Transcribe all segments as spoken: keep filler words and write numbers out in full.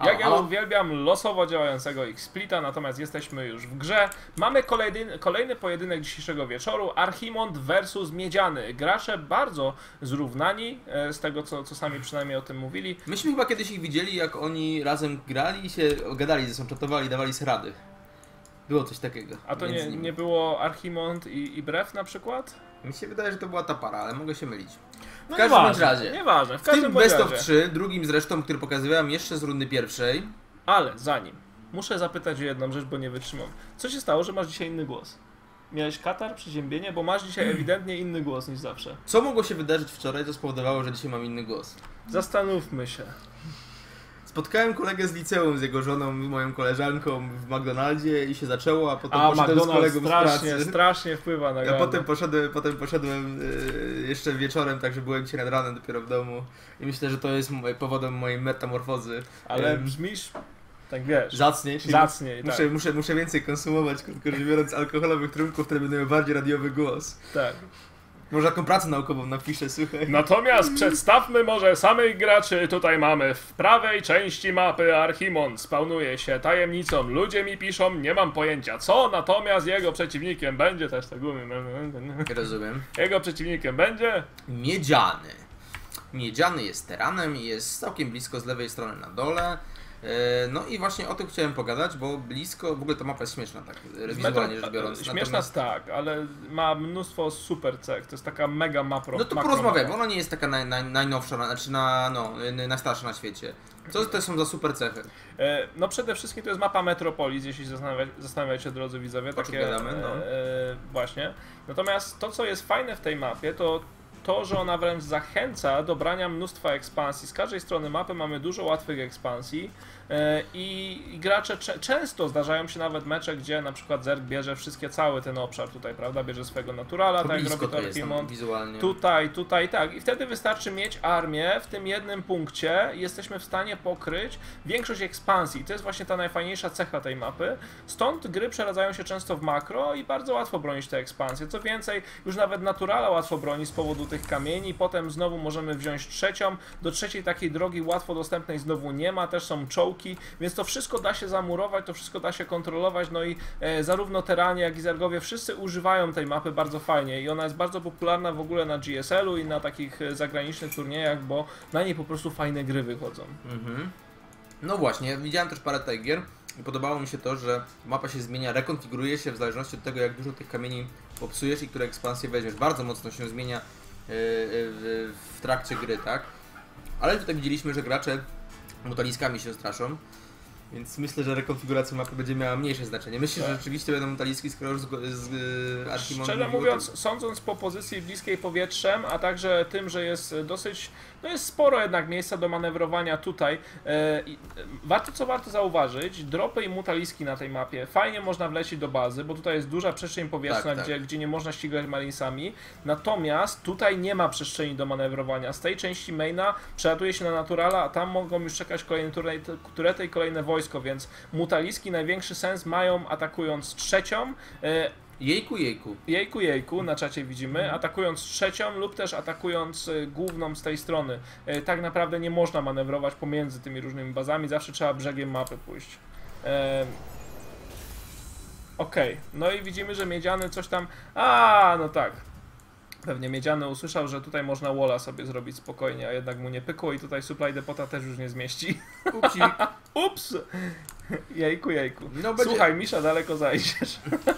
Jak ja uwielbiam losowo działającego X-Splita, natomiast jesteśmy już w grze. Mamy kolejny, kolejny pojedynek dzisiejszego wieczoru. Archimond versus Miedziany. Gracze bardzo zrównani, z tego co, co sami przynajmniej o tym mówili. Myśmy chyba kiedyś ich widzieli, jak oni razem grali i się gadali ze sobą, czatowali, dawali sobie rady. Było coś takiego. A to nie, nie było Archimond i, i Brew na przykład? Mi się wydaje, że to była ta para, ale mogę się mylić. W No każdym nieważne, razie. Nieważne, w, w każdym tym Best of razie. trzy, drugim zresztą, który pokazywałem jeszcze z rundy pierwszej. Ale zanim, muszę zapytać o jedną rzecz, bo nie wytrzymam. Co się stało, że masz dzisiaj inny głos? Miałeś katar, przeziębienie, bo masz dzisiaj ewidentnie inny głos niż zawsze. Co mogło się wydarzyć wczoraj, co spowodowało, że dzisiaj mam inny głos? Zastanówmy się. Spotkałem kolegę z liceum, z jego żoną, moją koleżanką w McDonaldzie i się zaczęło, a potem A, poszedłem z McDonald's kolegą strasznie, z pracy. strasznie wpływa na A gardło. potem poszedłem, potem poszedłem yy, jeszcze wieczorem, także byłem dzisiaj nad ranem dopiero w domu i myślę, że to jest moj, powodem mojej metamorfozy. Ale Ym, brzmisz, tak wiesz, zacniej, czyli zacniej, muszę, tak. muszę, muszę więcej konsumować, krótko rzecz biorąc, alkoholowych trunków, które będą miały bardziej radiowy głos. tak. Może taką pracę naukową napiszę, słuchaj. Natomiast przedstawmy może samych graczy. Tutaj mamy w prawej części mapy Archimond. Spawnuje się tajemnicą. Ludzie mi piszą, nie mam pojęcia co, natomiast jego przeciwnikiem będzie też tak Rozumiem. Jego przeciwnikiem będzie Miedziany. Miedziany jest teranem i jest całkiem blisko z lewej strony na dole. No i właśnie o tym chciałem pogadać, bo blisko, w ogóle ta mapa jest śmieszna, tak wizualnie rzecz biorąc. Śmieszna Natomiast... tak, ale ma mnóstwo super cech, to jest taka mega mapro. No to porozmawiamy, ona nie jest taka naj, naj, najnowsza, znaczy na, no, najstarsza na świecie. Co to są za super cechy? No przede wszystkim to jest mapa Metropolis, jeśli zastanawiać, zastanawiacie drodzy widzowie, takie gadamy, no. e, właśnie. Natomiast to co jest fajne w tej mapie to to, że ona wręcz zachęca do brania mnóstwa ekspansji. Z każdej strony mapy mamy dużo łatwych ekspansji e, i, i gracze cze, często zdarzają się nawet mecze, gdzie na przykład Zerg bierze wszystkie, cały ten obszar tutaj, prawda, bierze swojego naturala, To tak jak blisko robi to to jest tam Archimond. wizualnie. Tutaj, tutaj, tak. I wtedy wystarczy mieć armię w tym jednym punkcie i jesteśmy w stanie pokryć większość ekspansji. I to jest właśnie ta najfajniejsza cecha tej mapy. Stąd gry przeradzają się często w makro i bardzo łatwo bronić te ekspansje. Co więcej, już nawet naturala łatwo broni z powodu tych kamieni. Potem znowu możemy wziąć trzecią. Do trzeciej takiej drogi łatwo dostępnej znowu nie ma. Też są czołki, więc to wszystko da się zamurować, to wszystko da się kontrolować. No i e, zarówno teranie, jak i zergowie wszyscy używają tej mapy bardzo fajnie i ona jest bardzo popularna w ogóle na G S L-u i na takich zagranicznych turniejach, bo na niej po prostu fajne gry wychodzą. Mhm. No właśnie, widziałem też parę tej gier i podobało mi się to, że mapa się zmienia, rekonfiguruje się w zależności od tego, jak dużo tych kamieni popsujesz i które ekspansje weźmiesz. Bardzo mocno się zmienia yy, yy, w trakcie gry, tak? Ale tutaj widzieliśmy, że gracze mutaliskami się straszą. Więc myślę, że rekonfiguracja mapy będzie miała mniejsze znaczenie. Myślę, tak. że rzeczywiście będą mutaliski, skoro już z, z, z Archimondem... Szczerze mówiąc, to... sądząc po pozycji bliskiej powietrzem, a także tym, że jest dosyć, no jest sporo jednak miejsca do manewrowania tutaj. E, warto co warto zauważyć, dropy i mutaliski na tej mapie. Fajnie można wlecieć do bazy, bo tutaj jest duża przestrzeń powietrzna, tak, tak. Gdzie, gdzie nie można ścigać marinesami. Natomiast tutaj nie ma przestrzeni do manewrowania. Z tej części maina przelatuje się na naturala, a tam mogą już czekać kolejne turety i kolejne wojska. Więc mutaliski największy sens mają atakując trzecią. E, jejku, jejku. Jejku, jejku, na czacie widzimy, atakując trzecią lub też atakując e, główną z tej strony. E, tak naprawdę nie można manewrować pomiędzy tymi różnymi bazami, zawsze trzeba brzegiem mapy pójść. E, Okej, okay. No i widzimy, że Miedziany coś tam... A, no tak. Pewnie Miedziany usłyszał, że tutaj można walla sobie zrobić spokojnie, a jednak mu nie pykło i tutaj supply depota też już nie zmieści. Upsik. Ups! Jejku, jejku. No, będzie... Słuchaj, Misza, daleko zajdziesz.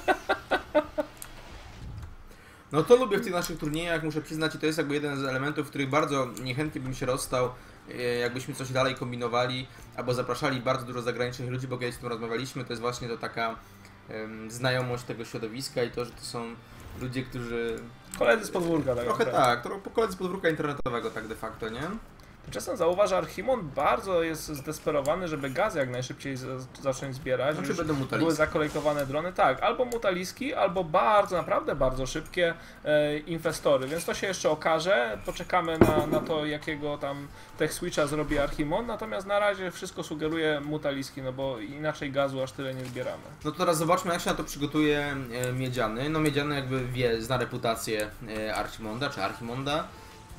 No to lubię w tych naszych turniejach, muszę przyznać, i to jest jakby jeden z elementów, w których bardzo niechętnie bym się rozstał, jakbyśmy coś dalej kombinowali, albo zapraszali bardzo dużo zagranicznych ludzi, bo kiedyś z tym rozmawialiśmy, to jest właśnie to taka um, znajomość tego środowiska i to, że to są ludzie, którzy... Koledzy z podwórka, tak Trochę tak, trochę koledzy z podwórka internetowego tak de facto, nie? Tymczasem zauważ, że Archimond bardzo jest zdesperowany, żeby gazy jak najszybciej z, zacząć zbierać. Znaczy będą mutaliski. Były zakolejkowane drony, tak, albo mutaliski, albo bardzo, naprawdę bardzo szybkie e, infestory, więc to się jeszcze okaże. Poczekamy na, na to, jakiego tam tech switcha zrobi Archimond, natomiast na razie wszystko sugeruje mutaliski, no bo inaczej gazu aż tyle nie zbieramy. No to teraz zobaczmy, jak się na to przygotuje e, Miedziany. No Miedziany jakby wie, zna reputację e, Archimonda, czy Archimonda.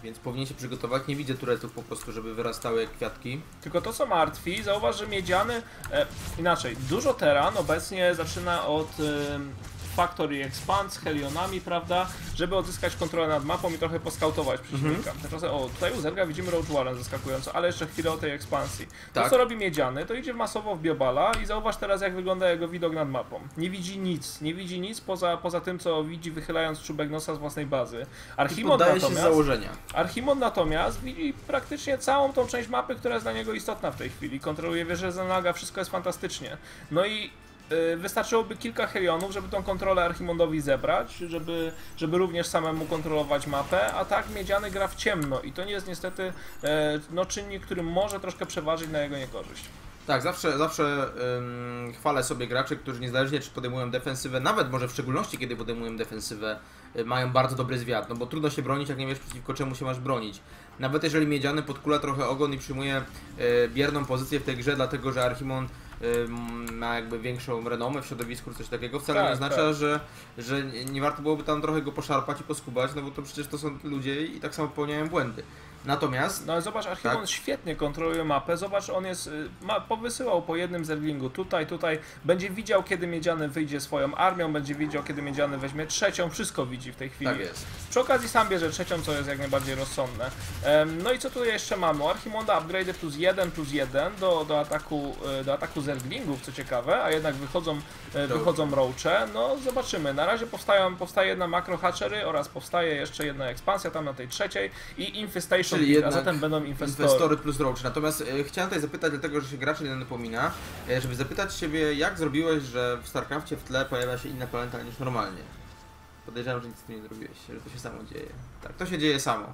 więc powinien się przygotować. Nie widzę turetów po prostu, żeby wyrastały jak kwiatki. Tylko to, co martwi, zauważ, że miedziany, e, inaczej, dużo teran obecnie zaczyna od e, Factory Expand z Helionami, prawda, żeby odzyskać kontrolę nad mapą i trochę poskautować przeciwnika. Mm -hmm. O, tutaj u Zerga widzimy Roach Warren zaskakująco, ale jeszcze chwilę o tej ekspansji. Tak. To, co robi miedziany, to idzie masowo w Biobala i zauważ teraz, jak wygląda jego widok nad mapą. Nie widzi nic, nie widzi nic poza, poza tym, co widzi, wychylając czubek nosa z własnej bazy. Archimon natomiast, się z założenia. Archimon natomiast widzi praktycznie całą tą część mapy, która jest dla niego istotna w tej chwili. Kontroluje wieżę Zenaga, wszystko jest fantastycznie. No i wystarczyłoby kilka Helionów, żeby tą kontrolę Archimondowi zebrać, żeby, żeby również samemu kontrolować mapę, a tak miedziany gra w ciemno i to nie jest niestety no, czynnik, który może troszkę przeważyć na jego niekorzyść. Tak, zawsze, zawsze ym, chwalę sobie graczy, którzy niezależnie czy podejmują defensywę, nawet może w szczególności kiedy podejmują defensywę, y, mają bardzo dobry zwiat, no bo trudno się bronić, jak nie wiesz przeciwko czemu się masz bronić. Nawet jeżeli miedziany podkula trochę ogon i przyjmuje y, bierną pozycję w tej grze, dlatego że Archimon y, ma jakby większą renomę w środowisku, coś takiego, wcale tak, nie oznacza, tak. że, że nie warto byłoby tam trochę go poszarpać i poskubać, no bo to przecież to są ludzie i tak samo popełniają błędy. Natomiast... No ale zobacz, Archimon tak. świetnie kontroluje mapę, zobacz, on jest, ma, powysyłał po jednym zerglingu tutaj, tutaj, będzie widział, kiedy miedziany wyjdzie swoją armią, będzie widział, kiedy miedziany weźmie trzecią, wszystko widzi w tej chwili. Tak jest. Przy okazji sam bierze trzecią, co jest jak najbardziej rozsądne. Um, no i co tutaj jeszcze mamy? Archimonda upgrade plus jeden, plus jeden do, do ataku do ataku zerglingów, co ciekawe, a jednak wychodzą, wychodzą roache. No zobaczymy, na razie powstają, powstaje jedna makro hatchery oraz powstaje jeszcze jedna ekspansja tam na tej trzeciej i infestation. Czyli a zatem będą inwestory. inwestory plus roach. Natomiast e, chciałem tutaj zapytać, dlatego że się graczy nie napomina, e, żeby zapytać Ciebie, jak zrobiłeś, że w StarCrafcie w tle pojawia się inna planeta niż normalnie? Podejrzewam, że nic z tym nie zrobiłeś, że to się samo dzieje. Tak, to się dzieje samo.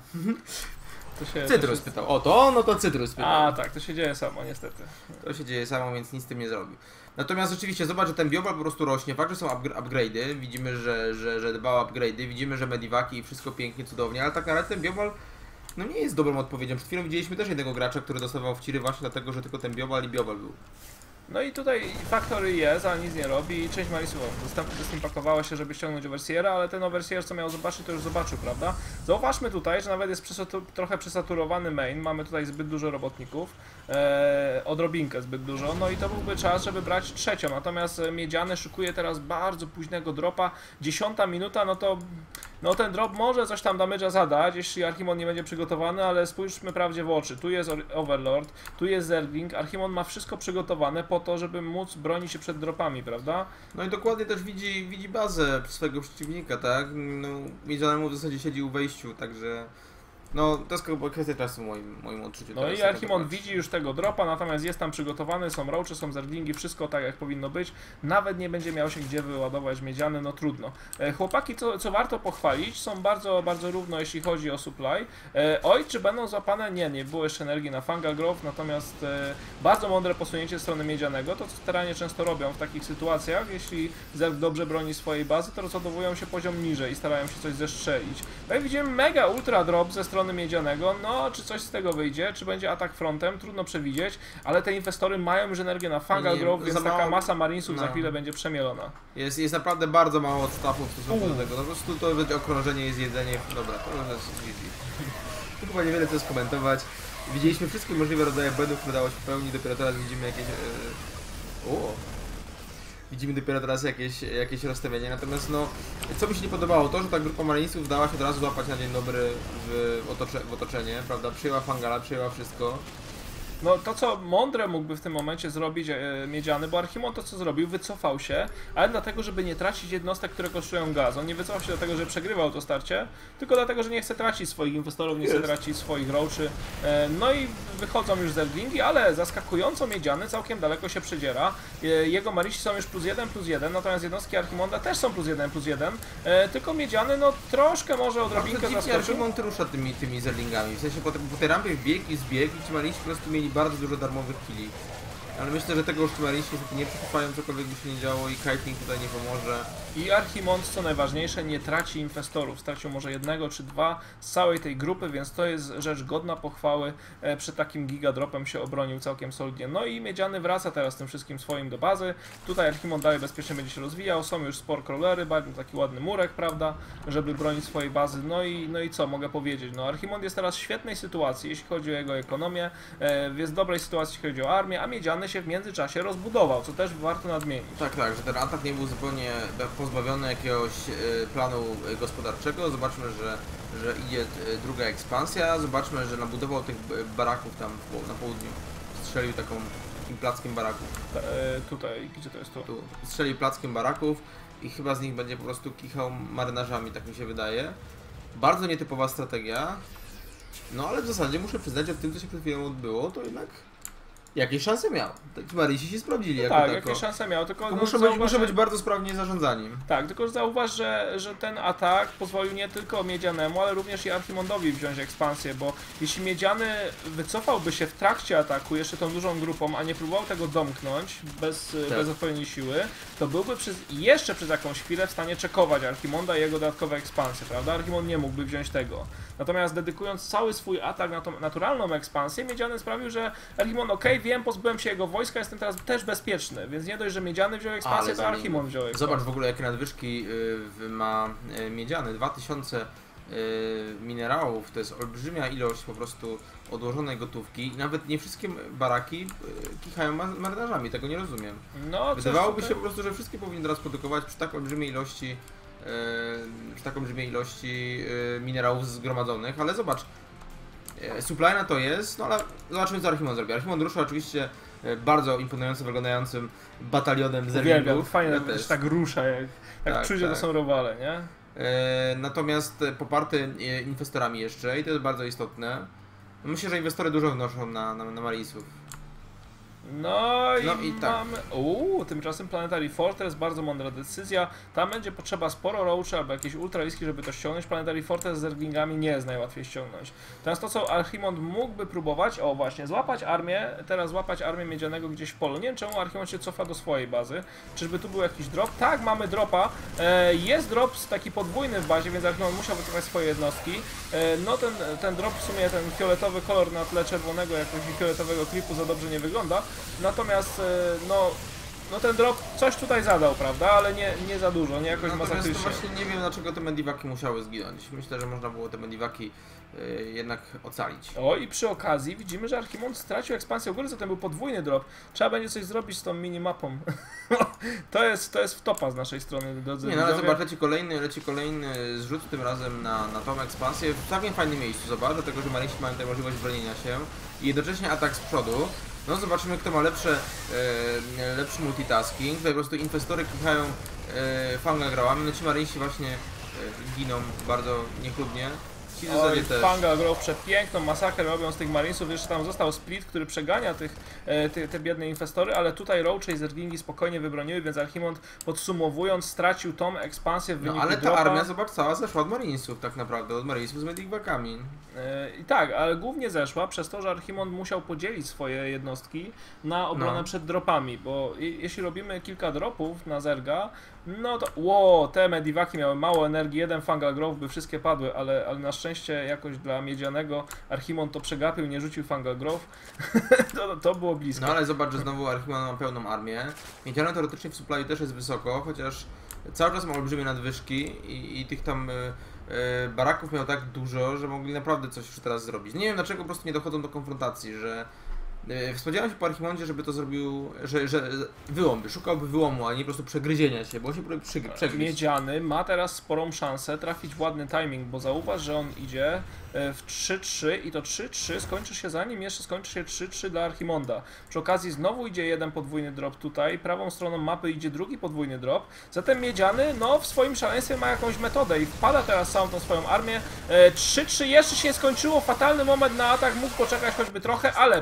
To się, Cytrus to się... pytał. O to, no to Cytrus pytał. A tak, to się dzieje samo, niestety. To się dzieje samo, więc nic z tym nie zrobił. Natomiast rzeczywiście zobacz, że ten biobal po prostu rośnie, fakt, że są upgrade'y, widzimy, że, że, że dba o upgrade'y, widzimy, że medivaki i wszystko pięknie, cudownie, ale tak naprawdę ten biobal no nie jest dobrą odpowiedzią. Przed chwilą widzieliśmy też jednego gracza, który dostawał wciry właśnie dlatego, że tylko ten biobal i biobal był. No i tutaj Factory jest, ale nic nie robi i część Marisów zestimpakowała się, żeby ściągnąć Overseera, ale ten Overseer, co miał zobaczyć, to już zobaczył, prawda? Zauważmy tutaj, że nawet jest przesatu trochę przesaturowany main, mamy tutaj zbyt dużo robotników, e, odrobinkę zbyt dużo, no i to byłby czas, żeby brać trzecią, natomiast Miedziany szykuje teraz bardzo późnego dropa, dziesiąta minuta, no to no ten drop może coś tam damage'a zadać, jeśli Archimon nie będzie przygotowany, ale spójrzmy prawdzie w oczy, tu jest Overlord, tu jest Zergling, Archimon ma wszystko przygotowane po to, żeby móc bronić się przed dropami, prawda? No i dokładnie też widzi, widzi bazę swojego przeciwnika, tak? No, Miedzianemu w zasadzie siedzi u wejściu, także... No, to jest kwestia czasu w moim, moim odczuciu. No i Archimon widzi już tego dropa, natomiast jest tam przygotowany, są roache, są zerglingi, wszystko tak jak powinno być. Nawet nie będzie miał się gdzie wyładować miedziany, no trudno. E, chłopaki, co, co warto pochwalić, są bardzo, bardzo równo jeśli chodzi o supply. E, oj, czy będą złapane? Nie, nie było jeszcze energii na Fungal Growth, natomiast e, bardzo mądre posunięcie z strony miedzianego, to co teranie często robią w takich sytuacjach, jeśli Zerg dobrze broni swojej bazy, to rozładowują się poziom niżej i starają się coś zestrzelić. No i widzimy mega ultra drop ze strony miedzianego, no czy coś z tego wyjdzie, czy będzie atak frontem, trudno przewidzieć, ale te inwestory mają już energię na Fungal Growth, więc mało... taka masa marinesów no. za chwilę będzie przemielona. Jest, jest naprawdę bardzo mało odstawów w stosunku do tego, no po prostu to będzie okrążenie, jest jedzenie, dobra, to jest easy. Tu chyba niewiele co skomentować. Widzieliśmy wszystkie możliwe rodzaje błędów, które dało się pełnić, dopiero teraz widzimy jakieś... Yy... O. Widzimy dopiero teraz jakieś, jakieś rozstawienie, natomiast no, co mi się nie podobało, to, że ta grupa marinesów dała się od razu złapać na dzień dobry w, otocze, w otoczenie, prawda, przyjęła Fangala, przyjęła wszystko. No to co mądre mógłby w tym momencie zrobić e, Miedziany, bo Archimon to co zrobił, wycofał się, ale dlatego, żeby nie tracić jednostek, które kosztują gaz. On nie wycofał się dlatego, że przegrywał to starcie, tylko dlatego, że nie chce tracić swoich inwestorów, nie chce yes. tracić swoich roaczy. E, no i wychodzą już zerglingi, ale zaskakująco Miedziany całkiem daleko się przedziera. E, jego marisi są już plus jeden, plus jeden, natomiast jednostki Archimonda też są plus jeden, plus jeden, e, tylko Miedziany no troszkę może odrobinkę zaskoczył. Archimond rusza tymi, tymi zerglingami, w sensie po, po tej rampie wbieg i zbieg i ci marisi po prostu mieli bardzo dużo darmowych killi. Ale myślę, że tego już Marinesi niestety nie przetrwają, cokolwiek by się nie działo i Kiteling tutaj nie pomoże. I Archimond, co najważniejsze, nie traci inwestorów. Stracił może jednego czy dwa z całej tej grupy, więc to jest rzecz godna pochwały. E, przy takim gigadropem się obronił całkiem solidnie. No i Miedziany wraca teraz tym wszystkim swoim do bazy. Tutaj Archimond dalej bezpiecznie będzie się rozwijał. Są już spore crawlery, taki ładny murek, prawda, żeby bronić swojej bazy. No i, no i co mogę powiedzieć? No Archimond jest teraz w świetnej sytuacji, jeśli chodzi o jego ekonomię. E, jest w dobrej sytuacji, jeśli chodzi o armię, a Miedziany się w międzyczasie rozbudował, co też warto nadmienić. Tak, tak, że ten atak nie był zupełnie pozbawiony jakiegoś planu gospodarczego. Zobaczmy, że, że idzie druga ekspansja. Zobaczmy, że nabudował tych baraków tam na południu. Strzelił taką, takim plackiem baraków. Ta, e, tutaj, gdzie to jest to? Tu. Strzelił plackiem baraków i chyba z nich będzie po prostu kichał marynarzami, tak mi się wydaje. Bardzo nietypowa strategia. No ale w zasadzie muszę przyznać, że w tym, co się przed chwilą odbyło, to jednak jakieś szanse miał. Ci Marinesi się sprawdzili. No jako tak, tako. jakieś szanse miał, tylko To no, muszą, zauważ, być, muszą być bardzo sprawnie zarządzani. Tak, tylko zauważ, że, że ten atak pozwolił nie tylko Miedzianemu, ale również i Archimondowi wziąć ekspansję, bo jeśli Miedziany wycofałby się w trakcie ataku jeszcze tą dużą grupą, a nie próbował tego domknąć bez, tak. bez odpowiedniej siły, to byłby przez, jeszcze przez jakąś chwilę w stanie czekować Archimonda i jego dodatkowe ekspansje, prawda? Archimond nie mógłby wziąć tego. Natomiast dedykując cały swój atak na tą naturalną ekspansję, Miedziany sprawił, że Archimond, okej, okay, wiem, pozbyłem się jego wojska, jestem teraz też bezpieczny, więc nie dość, że Miedziany wziął ekspansję, Ale to Archimond wziął ekspansję. Zobacz w ogóle, jakie nadwyżki y, ma y, Miedziany. dwa tysiące y, minerałów, to jest olbrzymia ilość po prostu odłożonej gotówki i nawet nie wszystkie baraki y, kichają marynarzami, tego nie rozumiem. No, Wydawałoby tutaj... się po prostu, że wszystkie powinny teraz produkować przy tak olbrzymiej ilości y, przy tak olbrzymiej ilości y, minerałów zgromadzonych, ale zobacz, y, supply na to jest, no ale zobaczymy, co Archimond zrobi. Archimond rusza oczywiście bardzo imponująco wyglądającym batalionem zerglingów. Fajnie, ja że tak rusza, jak, jak tak, przyjdzie, tak. to są rowale, nie? E, natomiast poparty inwestorami jeszcze i to jest bardzo istotne. Myślę, że inwestory dużo wnoszą na, na, na Marinesów. No i, No i tak. mamy... Uuu, tymczasem Planetary Fortress, bardzo mądra decyzja. Tam będzie potrzeba sporo roachy albo jakieś ultraliski, żeby to ściągnąć. Planetary Fortress z zerglingami nie jest najłatwiej ściągnąć. Teraz to, co Archimond mógłby próbować, o właśnie, złapać armię, teraz złapać armię Miedzianego gdzieś w polu. Nie wiem, czemu Archimond się cofa do swojej bazy. Czyżby tu był jakiś drop? Tak, mamy dropa. E, jest drop taki podwójny w bazie, więc Archimond musiał wycofać swoje jednostki. E, no ten, ten drop w sumie, ten fioletowy kolor na tle czerwonego, jakoś fioletowego klipu za dobrze nie wygląda. Natomiast, no, no ten drop coś tutaj zadał, prawda? Ale nie, nie za dużo, nie jakoś Natomiast masakrycznie. właśnie nie wiem, dlaczego te mediwaki musiały zginąć. Myślę, że można było te mediwaki y, jednak ocalić. O, i przy okazji widzimy, że Archimond stracił ekspansję u góry, zatem był podwójny drop. Trzeba będzie coś zrobić z tą minimapą. to jest, to jest wtopa z naszej strony, drodzy Nie, no ale widzowie. zobacz, leci kolejny, leci kolejny zrzut tym razem na, na tą ekspansję w całkiem fajnym miejscu, zobacz, dlatego że Marinesi mają tutaj możliwość bronienia się i jednocześnie atak z przodu. No zobaczymy, kto ma lepsze, e, lepszy multitasking. Tutaj po prostu inwestory kichają e, fangagrałami, no ci Marinesi właśnie e, giną bardzo niechlubnie. Ci w zasadzie Oj, też. Fanga grał przepiękną masakrę robią z tych Marinesów, jeszcze tam został Split, który przegania tych, e, te, te biedne inwestory, ale tutaj Roache i Zerglingi spokojnie wybroniły, więc Archimond podsumowując stracił tą ekspansję w wyniku No ale ta dropa. armia, zobacz, cała zeszła od Marinesów tak naprawdę, od Marinesów z mediwakami. E, I tak, ale głównie zeszła przez to, że Archimond musiał podzielić swoje jednostki na obronę No. przed dropami, bo je, jeśli robimy kilka dropów na Zerga, no to ło, te mediwaki miały mało energii, jeden Fungal Grove by wszystkie padły, ale, ale na szczęście jakoś dla Miedzianego Archimond to przegapił, nie rzucił Fungal Grove, to, to było blisko. No ale zobacz, że znowu Archimond ma pełną armię. Miedziany teoretycznie w supply też jest wysoko, chociaż cały czas ma olbrzymie nadwyżki i, i tych tam y, y, baraków miał tak dużo, że mogli naprawdę coś już teraz zrobić. Nie wiem, dlaczego po prostu nie dochodzą do konfrontacji, że y, spodziewałem się po Archimondzie, żeby to zrobił, że, że wyłom, szukałby wyłomu, a nie po prostu przegryzienia się, bo on się próbuje przy, przegryźć. Miedziany ma teraz sporą szansę trafić w ładny timing, bo zauważ, że on idzie w trzy trzy i to trzy trzy skończy się zanim jeszcze skończy się trzy trzy dla Archimonda. Przy okazji znowu idzie jeden podwójny drop tutaj, prawą stroną mapy idzie drugi podwójny drop, zatem Miedziany no w swoim szaleństwie ma jakąś metodę i wpada teraz całą tą swoją armię. trzy trzy jeszcze się nie skończyło, fatalny moment na atak, mógł poczekać choćby trochę, ale przy okazji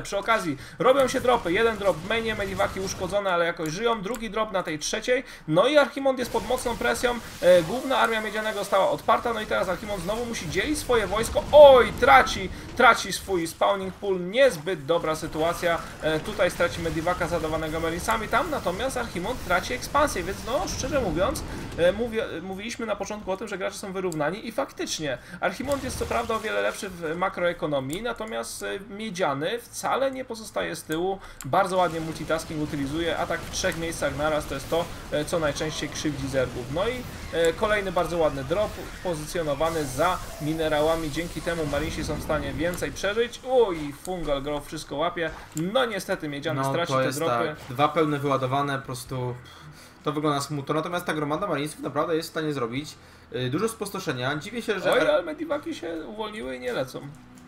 okazji robią się dropy. Jeden drop w mainie, Medivaki uszkodzone, ale jakoś żyją. Drugi drop na tej trzeciej. No i Archimond jest pod mocną presją. E, główna armia Miedzianego została odparta. No i teraz Archimond znowu musi dzielić swoje wojsko. Oj, traci, traci swój spawning pool. Niezbyt dobra sytuacja. E, tutaj straci Medivaka zadawanego Marinesami. Tam natomiast Archimond traci ekspansję, więc no szczerze mówiąc, e, mówię, mówiliśmy na początku o tym, że gracze są wyrównani i faktycznie Archimond jest co prawda o wiele lepszy w makroekonomii, natomiast Miedziany wcale nie pozostaje z tyłu. Bardzo ładnie multitasking utylizuje, atak w trzech miejscach naraz to jest to, co najczęściej krzywdzi zergów. No i kolejny bardzo ładny drop pozycjonowany za minerałami. Dzięki temu Marinesi są w stanie więcej przeżyć. Uj, Fungal Grove wszystko łapie. No niestety Miedziany No, straci to te jest dropy. tak. Dwa pełne wyładowane, po prostu to wygląda smutno. Natomiast ta gromada Marinesów naprawdę jest w stanie zrobić yy, dużo spustoszenia. Dziwię się, że... Oj, ale Medivaki się uwolniły i nie lecą.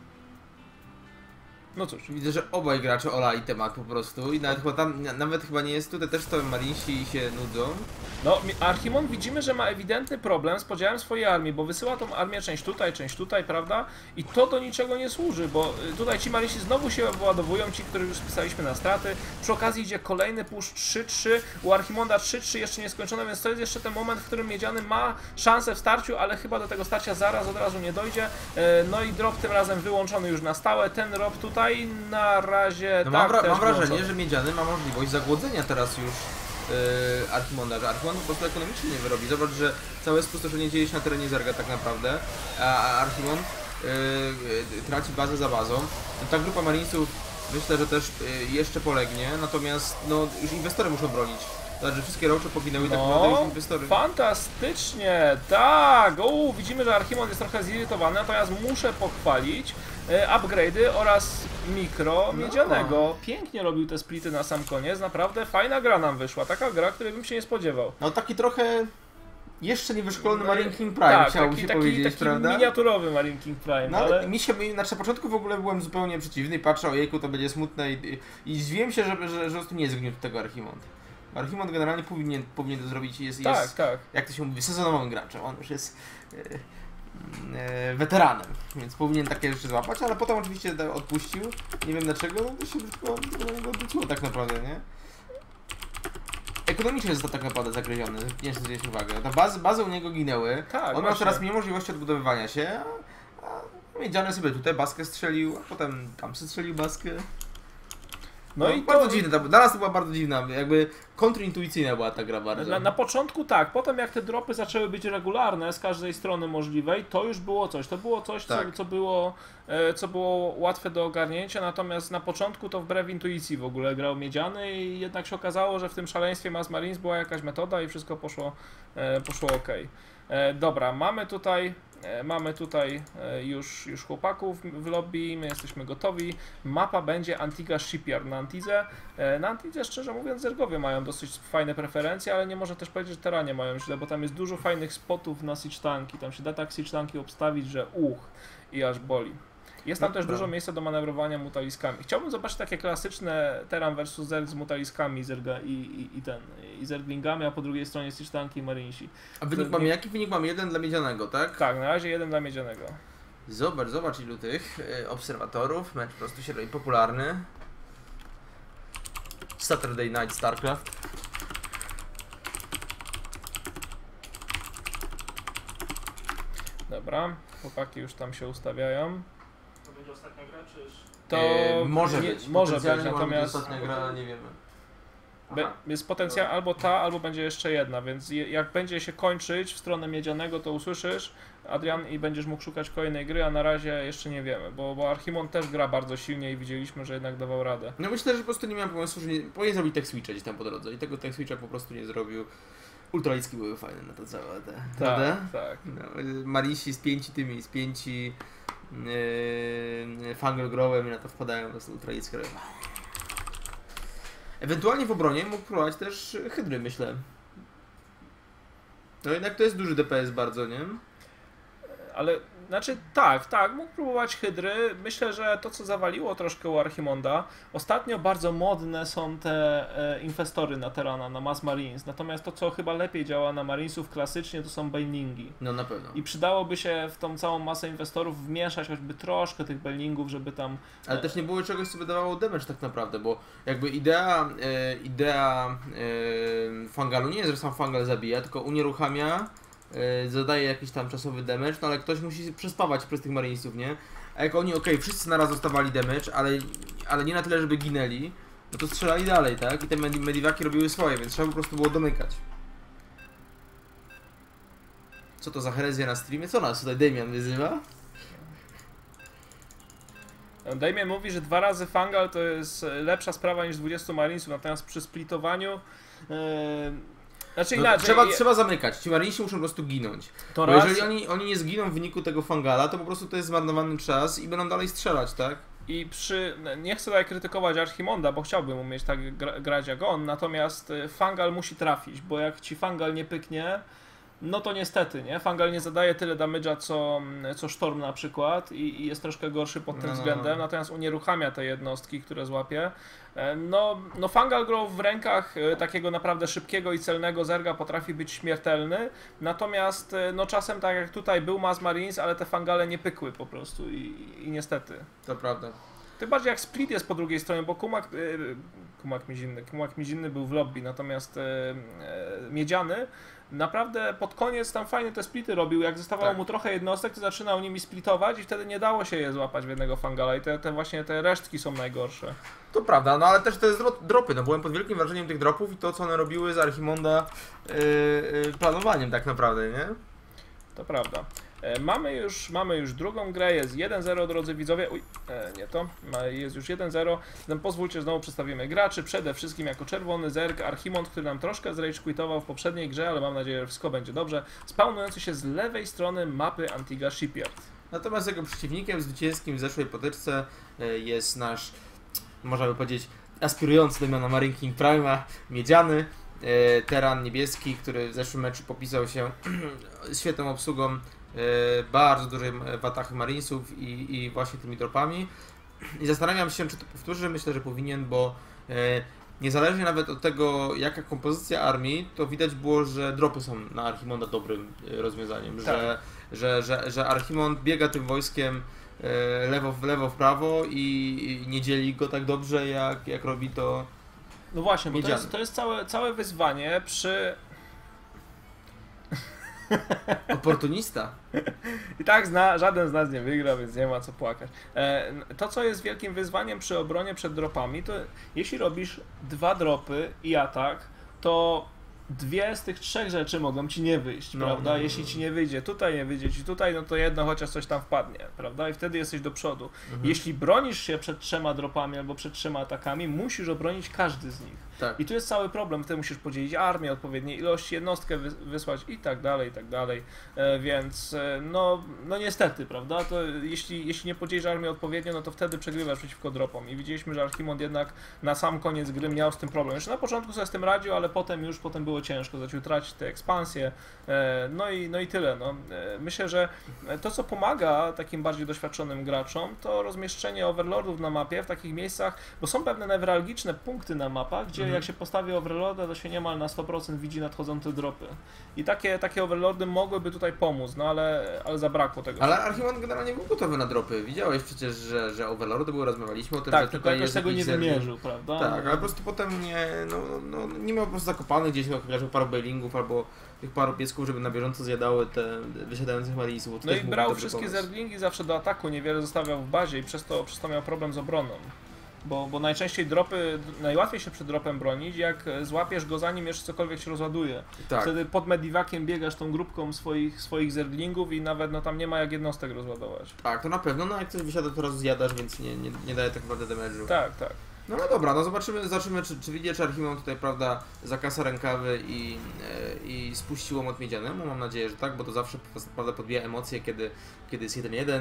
No cóż. Widzę, że obaj gracze olali temat po prostu i nawet chyba tam, nawet chyba nie jest tutaj też to Marinesi się nudzą. No, Archimond widzimy, że ma ewidentny problem z podziałem swojej armii, bo wysyła tą armię część tutaj, część tutaj, prawda? I to do niczego nie służy, bo tutaj ci Marinesi znowu się wyładowują, ci, których już spisaliśmy na straty. Przy okazji idzie kolejny push trzy trzy, u Archimonda trzy trzy jeszcze nieskończone, więc to jest jeszcze ten moment, w którym Miedziany ma szansę w starciu, ale chyba do tego starcia zaraz od razu nie dojdzie. No i drop tym razem wyłączony już na stałe, ten drop tutaj na razie No tak, mam, wra mam wrażenie, wyłączony. że Miedziany ma możliwość zagłodzenia teraz już yy, Archimonda, że Archimond po prostu ekonomicznie nie wyrobi. Zobacz, że całe spustoszenie dzieje się na terenie Zerga tak naprawdę, a Archimond yy, yy, traci bazę za bazą. Ta grupa Marinesów myślę, że też yy, jeszcze polegnie, natomiast no, już inwestory muszą bronić. Znaczy, że wszystkie rocze powinnały tak naprawdę już No, inwestory. fantastycznie, tak! O, widzimy, że Archimond jest trochę zirytowany, natomiast muszę pochwalić e, upgrade'y oraz mikro Miedzianego. No. Pięknie robił te splity na sam koniec, naprawdę fajna gra nam wyszła, taka gra, której bym się nie spodziewał. No taki trochę jeszcze niewyszkolony Marine King Prime, tak, chciałoby taki, się taki, powiedzieć, taki prawda? miniaturowy Marine King Prime, No ale ale... mi się, znaczy na początku w ogóle byłem zupełnie przeciwny i patrzę, ojejku, to będzie smutne i, i zdziwiłem się, że, że, że po prostu nie zgniótł tego Archimond. Archimond generalnie powinien, powinien to zrobić, jest, Tak, jest tak. jak to się mówi, sezonowym graczem, on już jest e, e, weteranem, więc powinien takie rzeczy złapać, ale potem oczywiście odpuścił, nie wiem dlaczego, no to się tylko do niego odwróciło tak naprawdę, nie? Ekonomicznie jest to tak naprawdę zagryziony, nie chcę zwrócić uwagę. Ta bazy, bazy u niego ginęły, Tak, on miał właśnie. teraz mniej możliwości odbudowywania się, a, a Miedziany sobie tutaj baskę strzelił, a potem tam sobie strzelił baskę. No, No i bardzo to... dziwne, dla nas to była bardzo dziwna, jakby kontrintuicyjna była ta gra bardzo. Na, na początku tak, potem jak te dropy zaczęły być regularne z każdej strony możliwej, to już było coś, to było coś, Tak. co, co, było, e, co było łatwe do ogarnięcia, natomiast na początku to wbrew intuicji w ogóle grał Miedziany i jednak się okazało, że w tym szaleństwie Mass Marines była jakaś metoda i wszystko poszło, e, poszło ok. E, dobra, mamy tutaj, e, mamy tutaj e, już, już chłopaków w lobby, my jesteśmy gotowi. Mapa będzie Antigua Shipyard na Antidze. E, na Antidze szczerze mówiąc Zergowie mają dosyć fajne preferencje, ale nie można też powiedzieć, że Terranie mają źle, bo tam jest dużo fajnych spotów na siege tanki, tam się da tak siege tanki obstawić, że uch i aż boli. Jest tam No, też prawda. dużo miejsca do manewrowania mutaliskami. Chciałbym zobaczyć takie klasyczne Terran versus Zerg z mutaliskami Zerga i, i, i ten, i Zerglingami, a po drugiej stronie siege tanki i Marinesi. A wynik mamy, jaki wynik mamy? Jeden dla Miedzianego, tak? Tak, na razie jeden dla Miedzianego. Zobacz, zobacz ilu tych y, obserwatorów, mecz po prostu się robi popularny. Saturday Night StarCraft. Dobra, chłopaki już tam się ustawiają. To będzie ostatnia gra, czy już? To E, może nie, być, może być, potencjalnie może natomiast ostatnia gra, ale nie wiemy. be, jest potencjał albo ta, albo będzie jeszcze jedna, więc je, jak będzie się kończyć w stronę Miedzianego, to usłyszysz, Adrian, i będziesz mógł szukać kolejnej gry, a na razie jeszcze nie wiemy, bo, bo Archimond też gra bardzo silnie i widzieliśmy, że jednak dawał radę. No myślę, że po prostu nie miałem pomysłu, że nie, powinien zrobić tech switcha gdzieś tam po drodze i tego tech switcha po prostu nie zrobił. Ultralicki były fajne na to całe te, prawda? Tak, tak. No, Marisi z pięci tymi, z pięci yy, Fungal Growem i na to wpadają po prostu ultralickie. Ewentualnie w obronie mógł próbować też hydry, myślę. No jednak to jest duży D P S bardzo, nie? Ale Znaczy tak, tak, mógł próbować hydry. Myślę, że to co zawaliło troszkę u Archimonda, ostatnio bardzo modne są te e, inwestory na Terrana, na Mass Marines, natomiast to co chyba lepiej działa na Marinesów klasycznie to są Banelingi. No na pewno. I przydałoby się w tą całą masę inwestorów wmieszać choćby troszkę tych Banelingów, żeby tam... Ale też nie było czegoś, co by dawało damage tak naprawdę, bo jakby idea, e, idea e, Fangalu nie jest, że sam Fangal zabija, tylko unieruchamia, e, zadaje jakiś tam czasowy damage, no ale ktoś musi przespawać przez tych Marinesów, nie? A jak oni, okej, okay, wszyscy naraz dostawali damage, ale, ale nie na tyle, żeby ginęli, no to strzelali dalej, tak? I te med mediwaki robiły swoje, więc trzeba po prostu było domykać. Co to za herezja na streamie? Co nas tutaj Damian wyzywa? Damien mówi, że dwa razy Fangal to jest lepsza sprawa niż dwudziestu Marinesów, natomiast przy splitowaniu... Yy... Znaczy No, inaczej... trzeba, trzeba zamykać, ci Marinesi muszą po prostu ginąć. To Bo raz... jeżeli oni, oni nie zginą w wyniku tego Fangala, to po prostu to jest zmarnowany czas i będą dalej strzelać, tak? I przy... Nie chcę tutaj krytykować Archimonda, bo chciałbym umieć tak gra, grać jak on, natomiast Fangal musi trafić, bo jak ci Fangal nie pyknie, no to niestety, nie? Fangal nie zadaje tyle damage'a co, co Storm na przykład i, i jest troszkę gorszy pod tym no, względem, no. natomiast unieruchamia te jednostki, które złapie. No, no Fangal grał w rękach takiego naprawdę szybkiego i celnego zerga, potrafi być śmiertelny, natomiast no czasem tak jak tutaj był Mass Marines, ale te Fangale nie pykły po prostu i, i niestety. To prawda. Tym bardziej jak Split jest po drugiej stronie, bo Kumak, Kumak Mizinny, Kumak Mizinny był w lobby, natomiast Miedziany naprawdę pod koniec tam fajnie te splity robił, jak zostawało tak. mu trochę jednostek, to zaczynał nimi splitować i wtedy nie dało się je złapać w jednego Fangala i te, te właśnie te resztki są najgorsze. To prawda, no ale też te dropy, no byłem pod wielkim wrażeniem tych dropów i to co one robiły z Archimonda yy, yy, planowaniem tak naprawdę, nie? To prawda. E, mamy, już, mamy już drugą grę, jest jeden zero drodzy widzowie, uj, e, nie to, jest już jeden zero, no, pozwólcie, znowu przedstawimy graczy, przede wszystkim jako czerwony zerg Archimond, który nam troszkę zrage quitował w poprzedniej grze, ale mam nadzieję, że wszystko będzie dobrze, spawnujący się z lewej strony mapy Antigua Shipyard. Natomiast jego przeciwnikiem zwycięskim w zeszłej potyczce yy, jest nasz, można by powiedzieć, aspirujący do miana Marine King Prime'a, Miedziany, yy, Terran niebieski, który w zeszłym meczu popisał się świetną obsługą bardzo dużej watachy Marinesów i, i właśnie tymi dropami. I zastanawiam się, czy to powtórzę, myślę, że powinien, bo e, niezależnie nawet od tego, jaka kompozycja armii, to widać było, że dropy są na Archimonda dobrym e, rozwiązaniem, tak. że, że, że, że Archimond biega tym wojskiem e, lewo w lewo, w prawo i, i nie dzieli go tak dobrze, jak, jak robi to No właśnie, bo to Miedziany. jest, to jest całe, całe wyzwanie przy... Oportunista. I tak zna, żaden z nas nie wygra, więc nie ma co płakać. E, to, co jest wielkim wyzwaniem przy obronie przed dropami, to jeśli robisz dwa dropy i atak, to dwie z tych trzech rzeczy mogą ci nie wyjść, No, prawda? no, no. Jeśli ci nie wyjdzie tutaj, nie wyjdzie ci tutaj, no to jedno chociaż coś tam wpadnie, prawda? I wtedy jesteś do przodu. Mhm. Jeśli bronisz się przed trzema dropami albo przed trzema atakami, musisz obronić każdy z nich. Tak. I tu jest cały problem, wtedy musisz podzielić armię, odpowiedniej ilości, jednostkę wy wysłać i tak dalej, i tak dalej, e, więc e, no, no niestety, prawda, to jeśli, jeśli nie podzielisz armii odpowiednio, no to wtedy przegrywasz przeciwko dropom i widzieliśmy, że Archimond jednak na sam koniec gry miał z tym problem. Jeszcze na początku sobie z tym radził, ale potem już potem było ciężko, zaczął tracić te ekspansje, e, no, i, no i tyle. No. E, myślę, że to, co pomaga takim bardziej doświadczonym graczom, to rozmieszczenie overlordów na mapie w takich miejscach, bo są pewne newralgiczne punkty na mapach, gdzie Mhm. jak się postawi overlorda, to się niemal na sto procent widzi nadchodzące dropy. I takie, takie overlordy mogłyby tutaj pomóc, no ale, ale zabrakło tego. Ale Archimond generalnie był gotowy na dropy. Widziałeś przecież, że, że overlordy były, rozmawialiśmy o tym, tak, że tylko tutaj jakoś jest tego nie jakiś zerg. wymierzył, prawda? Tak, ale po prostu potem nie, no, no, nie miał po prostu zakopanych gdzieś chociażby paru bailingów albo tych paru piesków, żeby na bieżąco zjadały te wysiadających Marinesów. No i brał wszystkie zerglingi zawsze do ataku, niewiele zostawiał w bazie i przez to, przez to miał problem z obroną. Bo, bo najczęściej dropy, najłatwiej się przed dropem bronić, jak złapiesz go zanim jeszcze cokolwiek się rozładuje. Tak. Wtedy pod mediwakiem biegasz tą grupką swoich, swoich zerglingów i nawet no tam nie ma jak jednostek rozładować. Tak, to na pewno, no jak coś wysiada, to raz zjadasz, więc nie, nie, nie daje tak naprawdę damage'u. Tak, tak. No, no dobra, no zobaczymy, zobaczymy czy, czy widzi, czy Archimond tutaj, prawda, zakasa rękawy i, e, i spuścił łomot miedzianemu. Mam nadzieję, że tak, bo to zawsze, prawda, podbija emocje, kiedy, kiedy jest jeden jeden.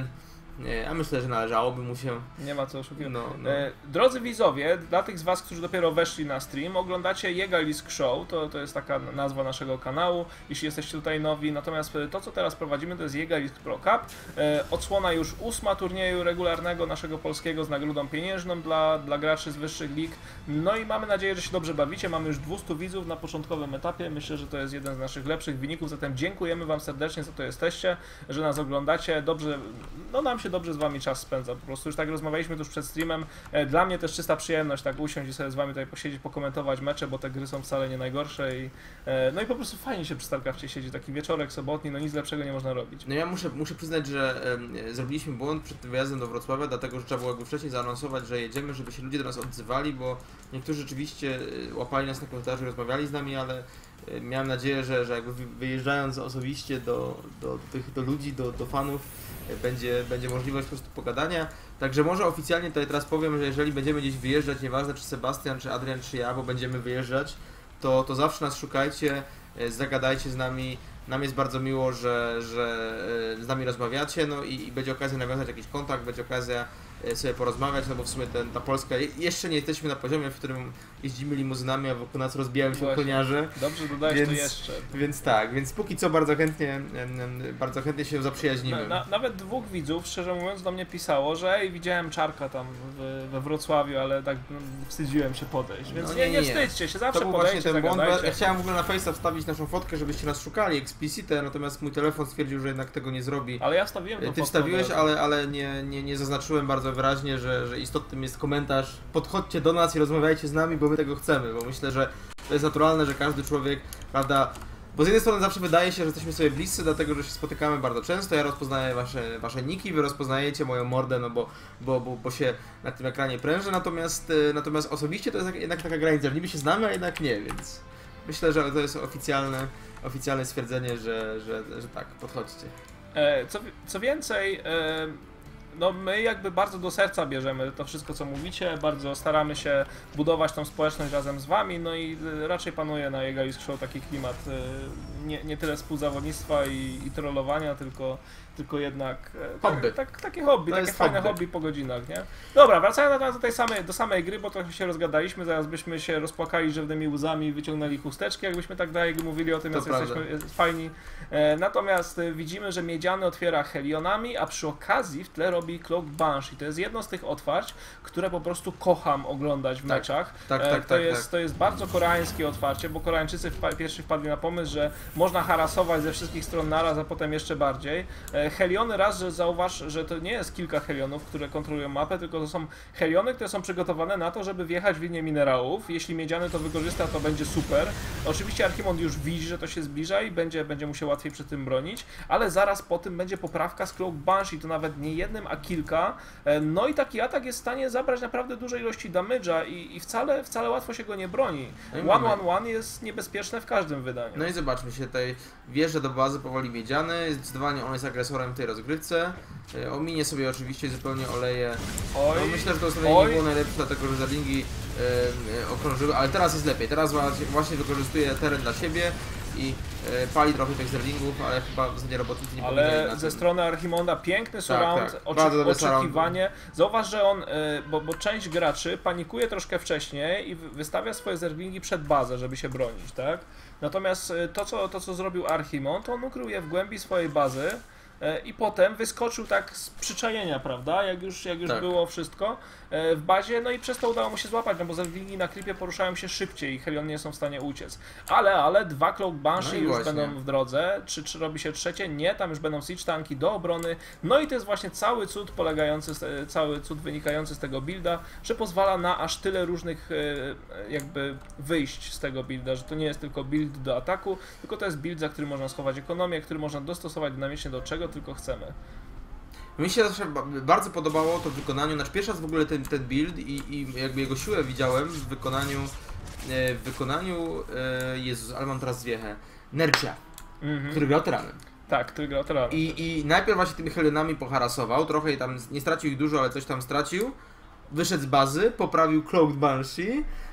Nie, a myślę, że należałoby mu się. Nie ma co oszukiwać. No, no. E, drodzy widzowie, dla tych z was, którzy dopiero weszli na stream, oglądacie Jegalisk Show, to, to jest taka nazwa naszego kanału, jeśli jesteście tutaj nowi, natomiast to, co teraz prowadzimy, to jest Jegalisk Pro Cup, e, odsłona już ósma turnieju regularnego naszego polskiego z nagrodą pieniężną dla, dla graczy z wyższych lig, no i mamy nadzieję, że się dobrze bawicie, mamy już dwieście widzów na początkowym etapie, myślę, że to jest jeden z naszych lepszych wyników, zatem dziękujemy wam serdecznie za to jesteście, że nas oglądacie, dobrze, no nam się dobrze z wami czas spędza, po prostu już tak rozmawialiśmy tuż przed streamem, dla mnie też czysta przyjemność tak usiąść i sobie z wami tutaj posiedzieć, pokomentować mecze, bo te gry są wcale nie najgorsze i no i po prostu fajnie się przy StarCrafcie siedzi, taki wieczorek sobotni, no nic lepszego nie można robić. No ja muszę, muszę przyznać, że e, zrobiliśmy błąd przed tym wyjazdem do Wrocławia, dlatego że trzeba było jakby wcześniej zaanonsować, że jedziemy, żeby się ludzie do nas odzywali, bo niektórzy rzeczywiście łapali nas na komentarzu, rozmawiali z nami, ale e, miałem nadzieję, że, że jakby wyjeżdżając osobiście do, do, tych, do ludzi, do, do fanów, Będzie, będzie możliwość po prostu pogadania. Także może oficjalnie tutaj teraz powiem, że jeżeli będziemy gdzieś wyjeżdżać, nieważne czy Sebastian, czy Adrian, czy ja, bo będziemy wyjeżdżać, to, to zawsze nas szukajcie, zagadajcie z nami. Nam jest bardzo miło, że, że z nami rozmawiacie, no i, i będzie okazja nawiązać jakiś kontakt, będzie okazja sobie porozmawiać, no bo w sumie ten, ta Polska, jeszcze nie jesteśmy na poziomie, w którym jeździmy limuzynami, a wokół nas rozbijają się Właśnie. Koniarze. Dobrze dodałeś więc, to jeszcze. Więc tak, więc póki co bardzo chętnie, bardzo chętnie się zaprzyjaźnimy. Na, na, nawet dwóch widzów, szczerze mówiąc, do mnie pisało, że ej, widziałem Czarka tam w, we Wrocławiu, ale tak no, wstydziłem się podejść, więc no, nie, nie, nie, nie wstydźcie się, zawsze to był podejście, właśnie ten błąd, bo zagadajcie. ja chciałem w ogóle na Face'a wstawić naszą fotkę, żebyście nas szukali explicite, natomiast mój telefon stwierdził, że jednak tego nie zrobi. Ale ja wstawiłem tą Ty fotkę wstawiłeś, od razu. ale, ale nie, nie, nie zaznaczyłem bardzo wyraźnie, że, że istotnym jest komentarz. Podchodźcie do nas i rozmawiajcie z nami, bo my tego chcemy, bo myślę, że to jest naturalne, że każdy człowiek, prawda, bo z jednej strony zawsze wydaje się, że jesteśmy sobie bliscy, dlatego że się spotykamy bardzo często, ja rozpoznaję wasze, wasze niki, wy rozpoznajecie moją mordę, no bo, bo, bo, bo się na tym ekranie prężę, natomiast, natomiast osobiście to jest jednak taka granica, że niby się znamy, a jednak nie, więc myślę, że to jest oficjalne, oficjalne stwierdzenie, że, że, że tak, podchodźcie. E, co, co więcej, e, no my jakby bardzo do serca bierzemy to wszystko, co mówicie, bardzo staramy się budować tą społeczność razem z wami, no i raczej panuje na Jegalisk Show taki klimat e, nie, nie tyle współzawodnictwa i, i trollowania, tylko, tylko jednak e, Hobby. tak, tak, takie hobby, To takie jest fajne hobby. hobby po godzinach, nie? Dobra, wracając do tej samej, do samej gry, bo trochę się rozgadaliśmy, zaraz byśmy się rozpłakali żywnymi łzami i wyciągnęli chusteczki, jakbyśmy tak dalej mówili o tym, jak jesteśmy jest fajni. E, natomiast e, widzimy, że Miedziany otwiera Helionami, a przy okazji w tle robi Cloaked Banshee. To jest jedno z tych otwarć, które po prostu kocham oglądać w Tak, meczach. tak, e, tak, to, tak, jest, tak. to jest bardzo koreańskie otwarcie, bo Koreańczycy wpa pierwszy wpadli na pomysł, że można harasować ze wszystkich stron naraz, a potem jeszcze bardziej. E, Heliony raz, że zauważ, że to nie jest kilka Helionów, które kontrolują mapę, tylko to są Heliony, które są przygotowane na to, żeby wjechać w linię minerałów. Jeśli Miedziany to wykorzysta, to będzie super. Oczywiście Archimond już widzi, że to się zbliża i będzie, będzie mu się łatwiej przy tym bronić, ale zaraz po tym będzie poprawka z Cloaked Banshee, to nawet nie jednym, a kilka. No i taki atak jest w stanie zabrać naprawdę duże ilości damage'a i, i wcale, wcale łatwo się go nie broni. No One one one jest niebezpieczne w każdym wydaniu. No i zobaczmy się tutaj, wjeżdża do bazy powoli Miedziany, zdecydowanie on jest agresorem w tej rozgrywce, e, ominie sobie oczywiście zupełnie oleje. Oj, No myślę, że to ustawienie oj. nie było najlepsze, dlatego że Zerlingi e, e, okrążyły, ale teraz jest lepiej, teraz właśnie, właśnie wykorzystuje teren dla siebie i e, pali trochę tych Zerlingów, ale chyba w zasadzie robotnicy nie powiedzieli Ale na ze tym. strony Archimonda piękny surround, tak. oczy Bardzo dobry oczekiwanie. Zauważ, że on, y, bo, bo część graczy panikuje troszkę wcześniej i wystawia swoje zerglingi przed bazę, żeby się bronić, tak? Natomiast y, to, co, to, co zrobił Archimond, to on ukrył je w głębi swojej bazy y, i potem wyskoczył tak z przyczajenia, prawda? Jak już, jak już Tak. było wszystko y, w bazie, no i przez to udało mu się złapać, no bo zerglingi na klipie poruszają się szybciej i Heliony nie są w stanie uciec. Ale, ale dwa Cloaked Banshee No i już właśnie. będą w drodze. Czy, czy robi się trzecie? Nie, tam już będą siege tanki do obrony. No i to jest właśnie cały cud polegający, z, cały cud wynikający z tego builda, że pozwala na aż tyle różnych e, jakby wyjść z tego builda, że to nie jest tylko build do ataku, tylko to jest build, za który można schować ekonomię, który można dostosować dynamicznie do czego tylko chcemy. Mi się zawsze ba- bardzo podobało to w wykonaniu, znaczy pierwszy raz w ogóle ten, ten build i, i jakby jego siłę widziałem w wykonaniu, e, w wykonaniu, e, Jezus, ale mam teraz zwiechę, Nercia, Mhm. który grał tyranem. Tak, który grał teraz. I, I najpierw właśnie tymi Helionami poharasował, trochę tam, nie stracił ich dużo, ale coś tam stracił. Wyszedł z bazy, poprawił Cloaked Banshee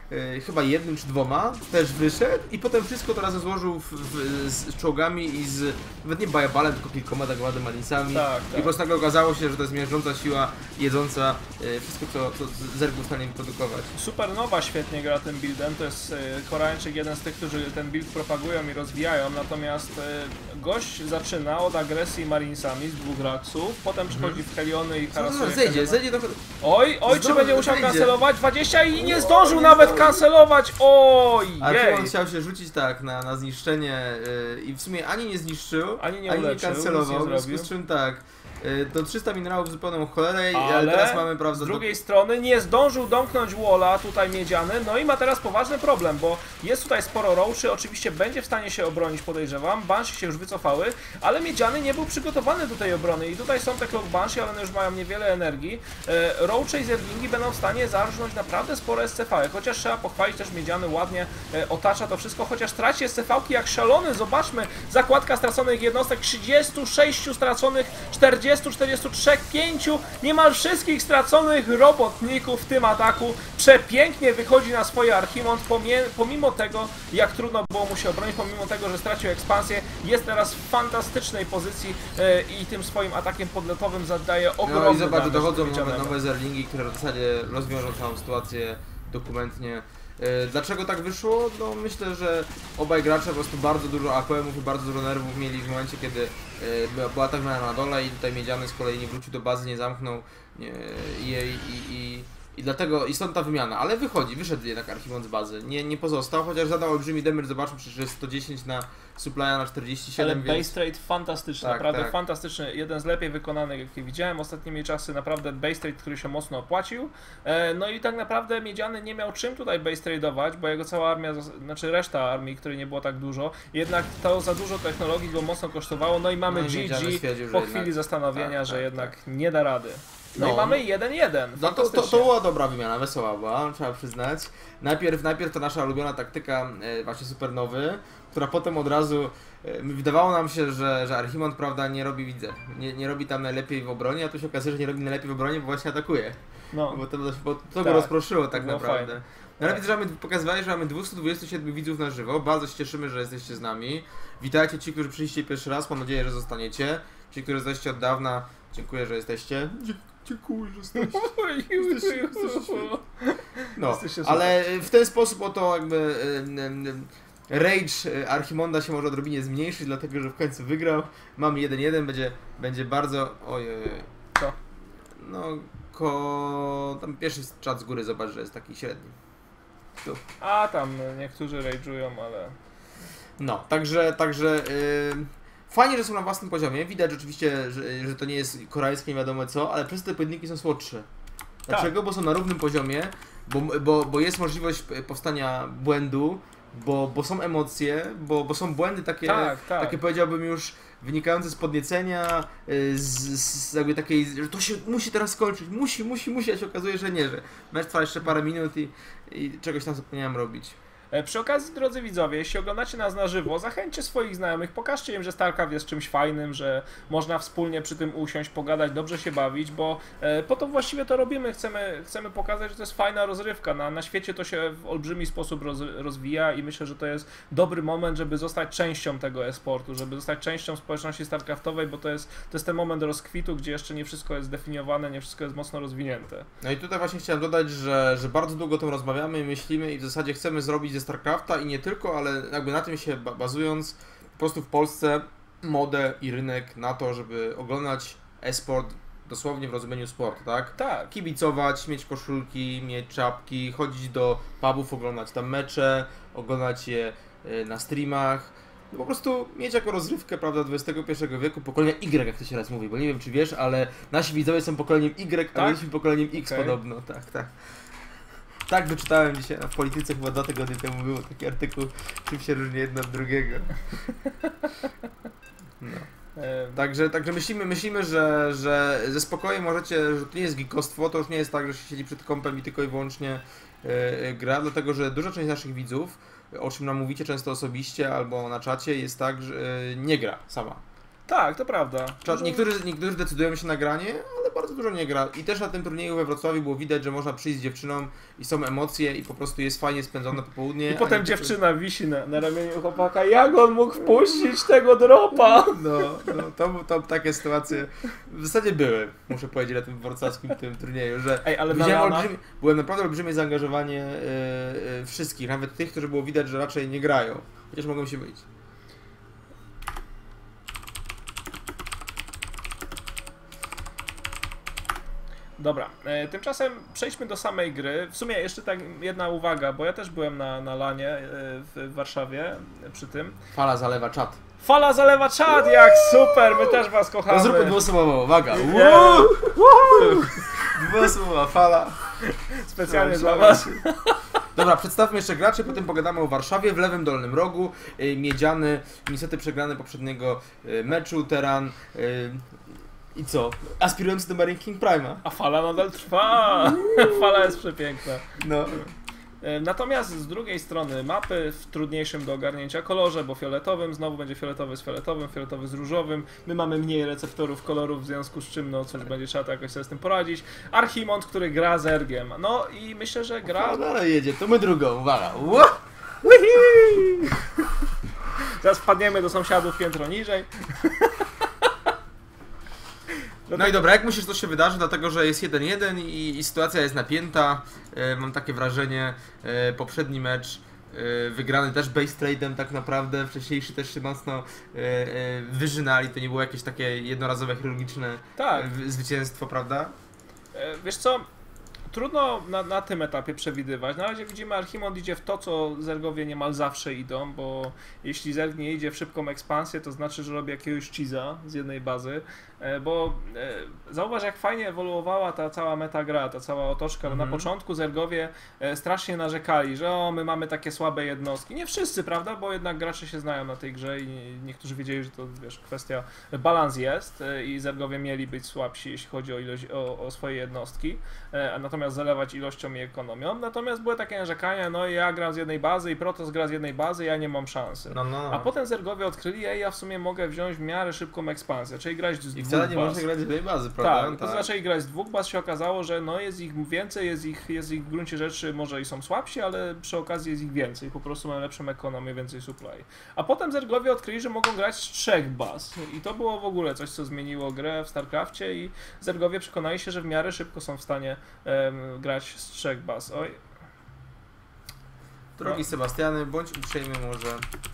e, chyba jednym czy dwoma, też wyszedł i potem wszystko to razem złożył w, w, z, z czołgami i z, nawet nie bajabalem, tylko kilkoma tak naprawdę malincami. Tak, I tak. po prostu nagle okazało się, że to jest miażdżąca siła jedząca e, wszystko, co, co Zerg był w stanie produkować. Supernowa świetnie gra tym buildem, to jest y, Koreańczyk, jeden z tych, którzy ten build propagują i rozwijają, natomiast y, gość zaczyna od agresji marinesami z dwóch raksów, potem przechodzi w Heliony i No, harasuje no, zejdzie, Helena. zejdzie do... Oj, oj, czy Zdąży, będzie musiał zejdzie. kancelować? dwadzieścia i nie zdążył nawet kancelować! Oj, Ale on jej! chciał się rzucić tak na, na zniszczenie yy, i w sumie ani nie zniszczył, Ani nie ani nie uleczył, kancelował, nic w nie związku z zrobił. czym tak, yy, to trzysta minerałów zupełną cholerę, ale, Ale teraz mamy prawdę z drugiej strony nie zdążył domknąć walla tutaj miedziany, no i ma teraz poważny problem, bo jest tutaj sporo roachy, oczywiście będzie w stanie się obronić, podejrzewam, Banshee się już wycofały, ale miedziany nie był przygotowany do tej obrony i tutaj są te Clock Banshee, ale one już mają niewiele energii. E, roachy i zergingi będą w stanie zarżnąć naprawdę spore S C V, chociaż trzeba pochwalić też miedziany ładnie e, otacza to wszystko, chociaż traci S C V-ki jak szalony, zobaczmy, zakładka straconych jednostek, trzydzieści sześć straconych, czterdzieści, czterdzieści trzy, pięć, niemal wszystkich straconych robotników w tym ataku. Przepięknie wychodzi na swoje Archimond, pomimo tego, jak trudno było mu się obronić, pomimo tego, że stracił ekspansję, jest teraz w fantastycznej pozycji e, i tym swoim atakiem podlotowym zadaje ogromny No i zobacz, damage dochodzą nowe, miedzianemu. nowe zerlingi, które w zasadzie rozwiążą całą sytuację dokumentnie. Yy, Dlaczego tak wyszło? No myślę, że obaj gracze po prostu bardzo dużo A P M-ów i bardzo dużo nerwów mieli w momencie, kiedy yy, była- była tak na dole i tutaj Miedziany z kolei nie wrócił do bazy, nie zamknął nie, jej i, i, i dlatego, i stąd ta wymiana, ale wychodzi, wyszedł jednak Archimond z bazy, nie, nie pozostał, chociaż zadał olbrzymi damage, zobaczmy, przecież jest sto dziesięć na supply'a na czterdzieści Ale siedem, więc... base trade fantastyczny, Tak, naprawdę tak. fantastyczny, jeden z lepiej wykonanych jakie widziałem ostatnimi czasy, naprawdę base trade, który się mocno opłacił. E, no i tak naprawdę Miedziany nie miał czym tutaj base tradeować, bo jego cała armia, zas- znaczy reszta armii, której nie było tak dużo, jednak to za dużo technologii go mocno kosztowało, no i mamy No i Miedziany G G stwierdził, że po jednak- chwili zastanowienia, tak, że tak, jednak nie da rady. No, No. i mamy jeden jeden, No to, to, fantastycznie. to była dobra wymiana, wesoła była, trzeba przyznać. Najpierw, najpierw to nasza ulubiona taktyka e, właśnie supernowy, która potem od razu, e, wydawało nam się, że, że Archimond, prawda, nie robi, widzę, nie, nie robi tam najlepiej w obronie, a tu się okazuje, że nie robi najlepiej w obronie, bo właśnie atakuje. No. Bo to, bo to Tak, go rozproszyło tak było naprawdę. fajne. No ale widzę, że mamy, pokazywali, że mamy dwieście dwadzieścia siedem widzów na żywo, bardzo się cieszymy, że jesteście z nami. Witajcie ci, którzy przyszliście pierwszy raz, mam nadzieję, że zostaniecie. Ci, którzy jesteście od dawna, dziękuję, że jesteście. Dziękuję, że jesteście. No, Jesteście super. ale w ten sposób oto jakby em, em, rage Archimonda się może odrobinie zmniejszyć, dlatego że w końcu wygrał. Mamy jeden jeden, będzie, będzie bardzo... Ojej. Co? No, ko... tam pierwszy czat z góry zobacz, że jest taki średni. Tu. A tam niektórzy rage'ują, ale... No, także, także yy, fajnie, że są na własnym poziomie. Widać rzeczywiście, że, że to nie jest koreańskie, nie wiadomo co, ale przez te pojedynki są słodsze. Dlaczego? Bo są na równym poziomie, bo, bo, bo jest możliwość powstania błędu, bo, bo są emocje, bo, bo są błędy takie, Tak, tak. takie powiedziałbym już wynikające z podniecenia, y, z, z jakby takiej, że to się musi teraz skończyć, musi, musi, musi, a się okazuje, że nie, że mecz trwa jeszcze parę minut i, i czegoś tam zapomniałem robić. E, Przy okazji, drodzy widzowie, jeśli oglądacie nas na żywo, zachęćcie swoich znajomych, pokażcie im, że StarCraft jest czymś fajnym, że można wspólnie przy tym usiąść, pogadać, dobrze się bawić, bo e, po to właściwie to robimy, chcemy, chcemy pokazać, że to jest fajna rozrywka. Na, na świecie to się w olbrzymi sposób roz, rozwija i myślę, że to jest dobry moment, żeby zostać częścią tego e-sportu, żeby zostać częścią społeczności StarCraftowej, bo to jest, to jest ten moment rozkwitu, gdzie jeszcze nie wszystko jest zdefiniowane, nie wszystko jest mocno rozwinięte. No i tutaj właśnie chciałem dodać, że, że bardzo długo o tym rozmawiamy, myślimy i w zasadzie chcemy zrobić ze StarCrafta i nie tylko, ale jakby na tym się ba- bazując, po prostu w Polsce modę i rynek na to, żeby oglądać e-sport dosłownie w rozumieniu sportu, tak? Tak. Kibicować, mieć koszulki, mieć czapki, chodzić do pubów, oglądać tam mecze, oglądać je y, na streamach. No po prostu mieć jako rozrywkę, prawda, dwudziestego pierwszego wieku, pokolenia Y, jak to się raz mówi, bo nie wiem czy wiesz, ale nasi widzowie są pokoleniem Y, a Tak? my jesteśmy pokoleniem X Okej. podobno, tak, tak. Tak wyczytałem dzisiaj w Polityce, chyba dwa tygodnie temu było taki artykuł, czym się różni jedno od drugiego. No. E, Także, także myślimy, myślimy że, że ze spokojem możecie, że to nie jest geekostwo, to już nie jest tak, że się siedzi przed kompem i tylko i wyłącznie yy, gra, dlatego że duża część naszych widzów, o czym nam mówicie często osobiście albo na czacie, jest tak, że yy, nie gra sama. tak, to prawda. Czas, niektórzy, niektórzy decydują się na granie, ale bardzo bardzo dużo nie gra. I też na tym turnieju we Wrocławiu było widać, że można przyjść z dziewczyną i są emocje i po prostu jest fajnie spędzone popołudnie. I potem dziewczyna wisi na, na ramieniu chłopaka, jak on mógł wpuścić tego dropa? No, no to, to takie sytuacje w zasadzie były, muszę powiedzieć, na tym wrocławskim tym turnieju, że Ej, ale widziałem na olbrzymie, byłem naprawdę olbrzymie zaangażowanie yy, yy, wszystkich, nawet tych, którzy było widać, że raczej nie grają, chociaż mogą się być. Dobra, e, tymczasem przejdźmy do samej gry. W sumie jeszcze tak jedna uwaga, bo ja też byłem na, na lanie e, w Warszawie e, przy tym. Fala zalewa czat. Fala zalewa czat, jak super, my też was kochamy. No zróbmy dwuosobowo, uwaga. Yeah. Dwuosobowa fala. Specjalnie No, dla was. Dobra, przedstawmy jeszcze graczy, potem pogadamy o Warszawie. W lewym dolnym rogu y, Miedziany, niestety przegrany poprzedniego y, meczu, Teran. Y, I co? Aspirujący do Marine King Prime'a. A fala nadal trwa. Fala jest przepiękna. No. E, Natomiast z drugiej strony mapy w trudniejszym do ogarnięcia kolorze, bo fioletowym, znowu będzie fioletowy z fioletowym, fioletowy z różowym. My mamy mniej receptorów kolorów, w związku z czym no cóż, będzie trzeba to jakoś sobie z tym poradzić. Archimond, który gra Zergiem. No i myślę, że gra... No dalej jedzie, to my drugą, uwaga. Zaraz wpadniemy do sąsiadów piętro niżej. No i dobra, jak myślisz, co się wydarzy, dlatego że jest jeden jeden i, i sytuacja jest napięta, e, mam takie wrażenie, e, poprzedni mecz e, wygrany też base trade'em tak naprawdę, wcześniejszy też się mocno e, e, wyżynali, to nie było jakieś takie jednorazowe chirurgiczne Tak. e, zwycięstwo, prawda? E, Wiesz co? Trudno na, na tym etapie przewidywać. Na razie widzimy, Archimond idzie w to, co Zergowie niemal zawsze idą, bo jeśli Zerg nie idzie w szybką ekspansję, to znaczy, że robi jakiegoś cheese'a z jednej bazy, bo e, zauważ, jak fajnie ewoluowała ta cała metagra, ta cała otoczka. Mhm. Na początku Zergowie e, strasznie narzekali, że o, my mamy takie słabe jednostki. Nie wszyscy, prawda, bo jednak gracze się znają na tej grze i niektórzy wiedzieli, że to, wiesz, kwestia, balans jest e, i Zergowie mieli być słabsi, jeśli chodzi o, ilość, o, o swoje jednostki, e, natomiast zalewać ilością i ekonomią. Natomiast były takie narzekania, no ja gram z jednej bazy i Protoss gra z jednej bazy, ja nie mam szansy. No, no, no. A potem Zergowie odkryli, ej, ja w sumie mogę wziąć w miarę szybką ekspansję, czyli grać z I dwóch wcale nie baz. można grać z jednej bazy, prawda? Tak, to zaczęli grać z dwóch baz, się okazało, że no jest ich więcej, jest ich, jest ich w gruncie rzeczy, może i są słabsi, ale przy okazji jest ich więcej, po prostu mają lepszą ekonomię, więcej supply. A potem Zergowie odkryli, że mogą grać z trzech baz i to było w ogóle coś, co zmieniło grę w StarCrafcie i Zergowie przekonali się, że w miarę szybko są w stanie um, grać z trzech baz. Oj. Drogi Sebastiany, bądź uprzejmy może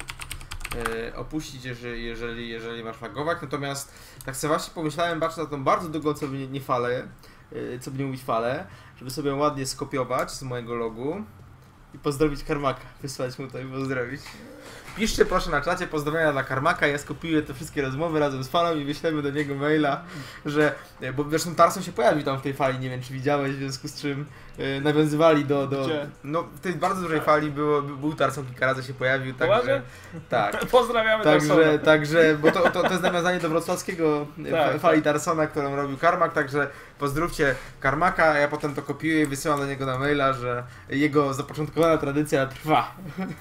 e, opuścić, jeżeli, jeżeli, jeżeli masz flagować, natomiast tak sobie właśnie pomyślałem, patrz na tą bardzo długą, co by nie, nie falę, e, co by nie mówić falę, żeby sobie ją ładnie skopiować z mojego logu i pozdrowić Karmaka, wysłać mu to i pozdrowić. Piszcie proszę na czacie pozdrowienia dla Karmaka, ja skopiuję te wszystkie rozmowy razem z falą i wyślemy do niego maila, że, bo zresztą Tarson się pojawił tam w tej fali, nie wiem czy widziałeś, w związku z czym e, nawiązywali do, do... Gdzie? No w tej bardzo dużej fali było, był Tarson, kilka razy się pojawił, także... Poważnie? Tak. Pozdrawiamy Także, Tarsona. także, bo to, to, to jest nawiązanie do wrocławskiego Tak, fali tak. Tarsona, którą robił Karmak, także pozdrówcie Karmaka, a ja potem to kopiuję i wysyłam do niego na maila, że jego zapoczątkowana tradycja trwa.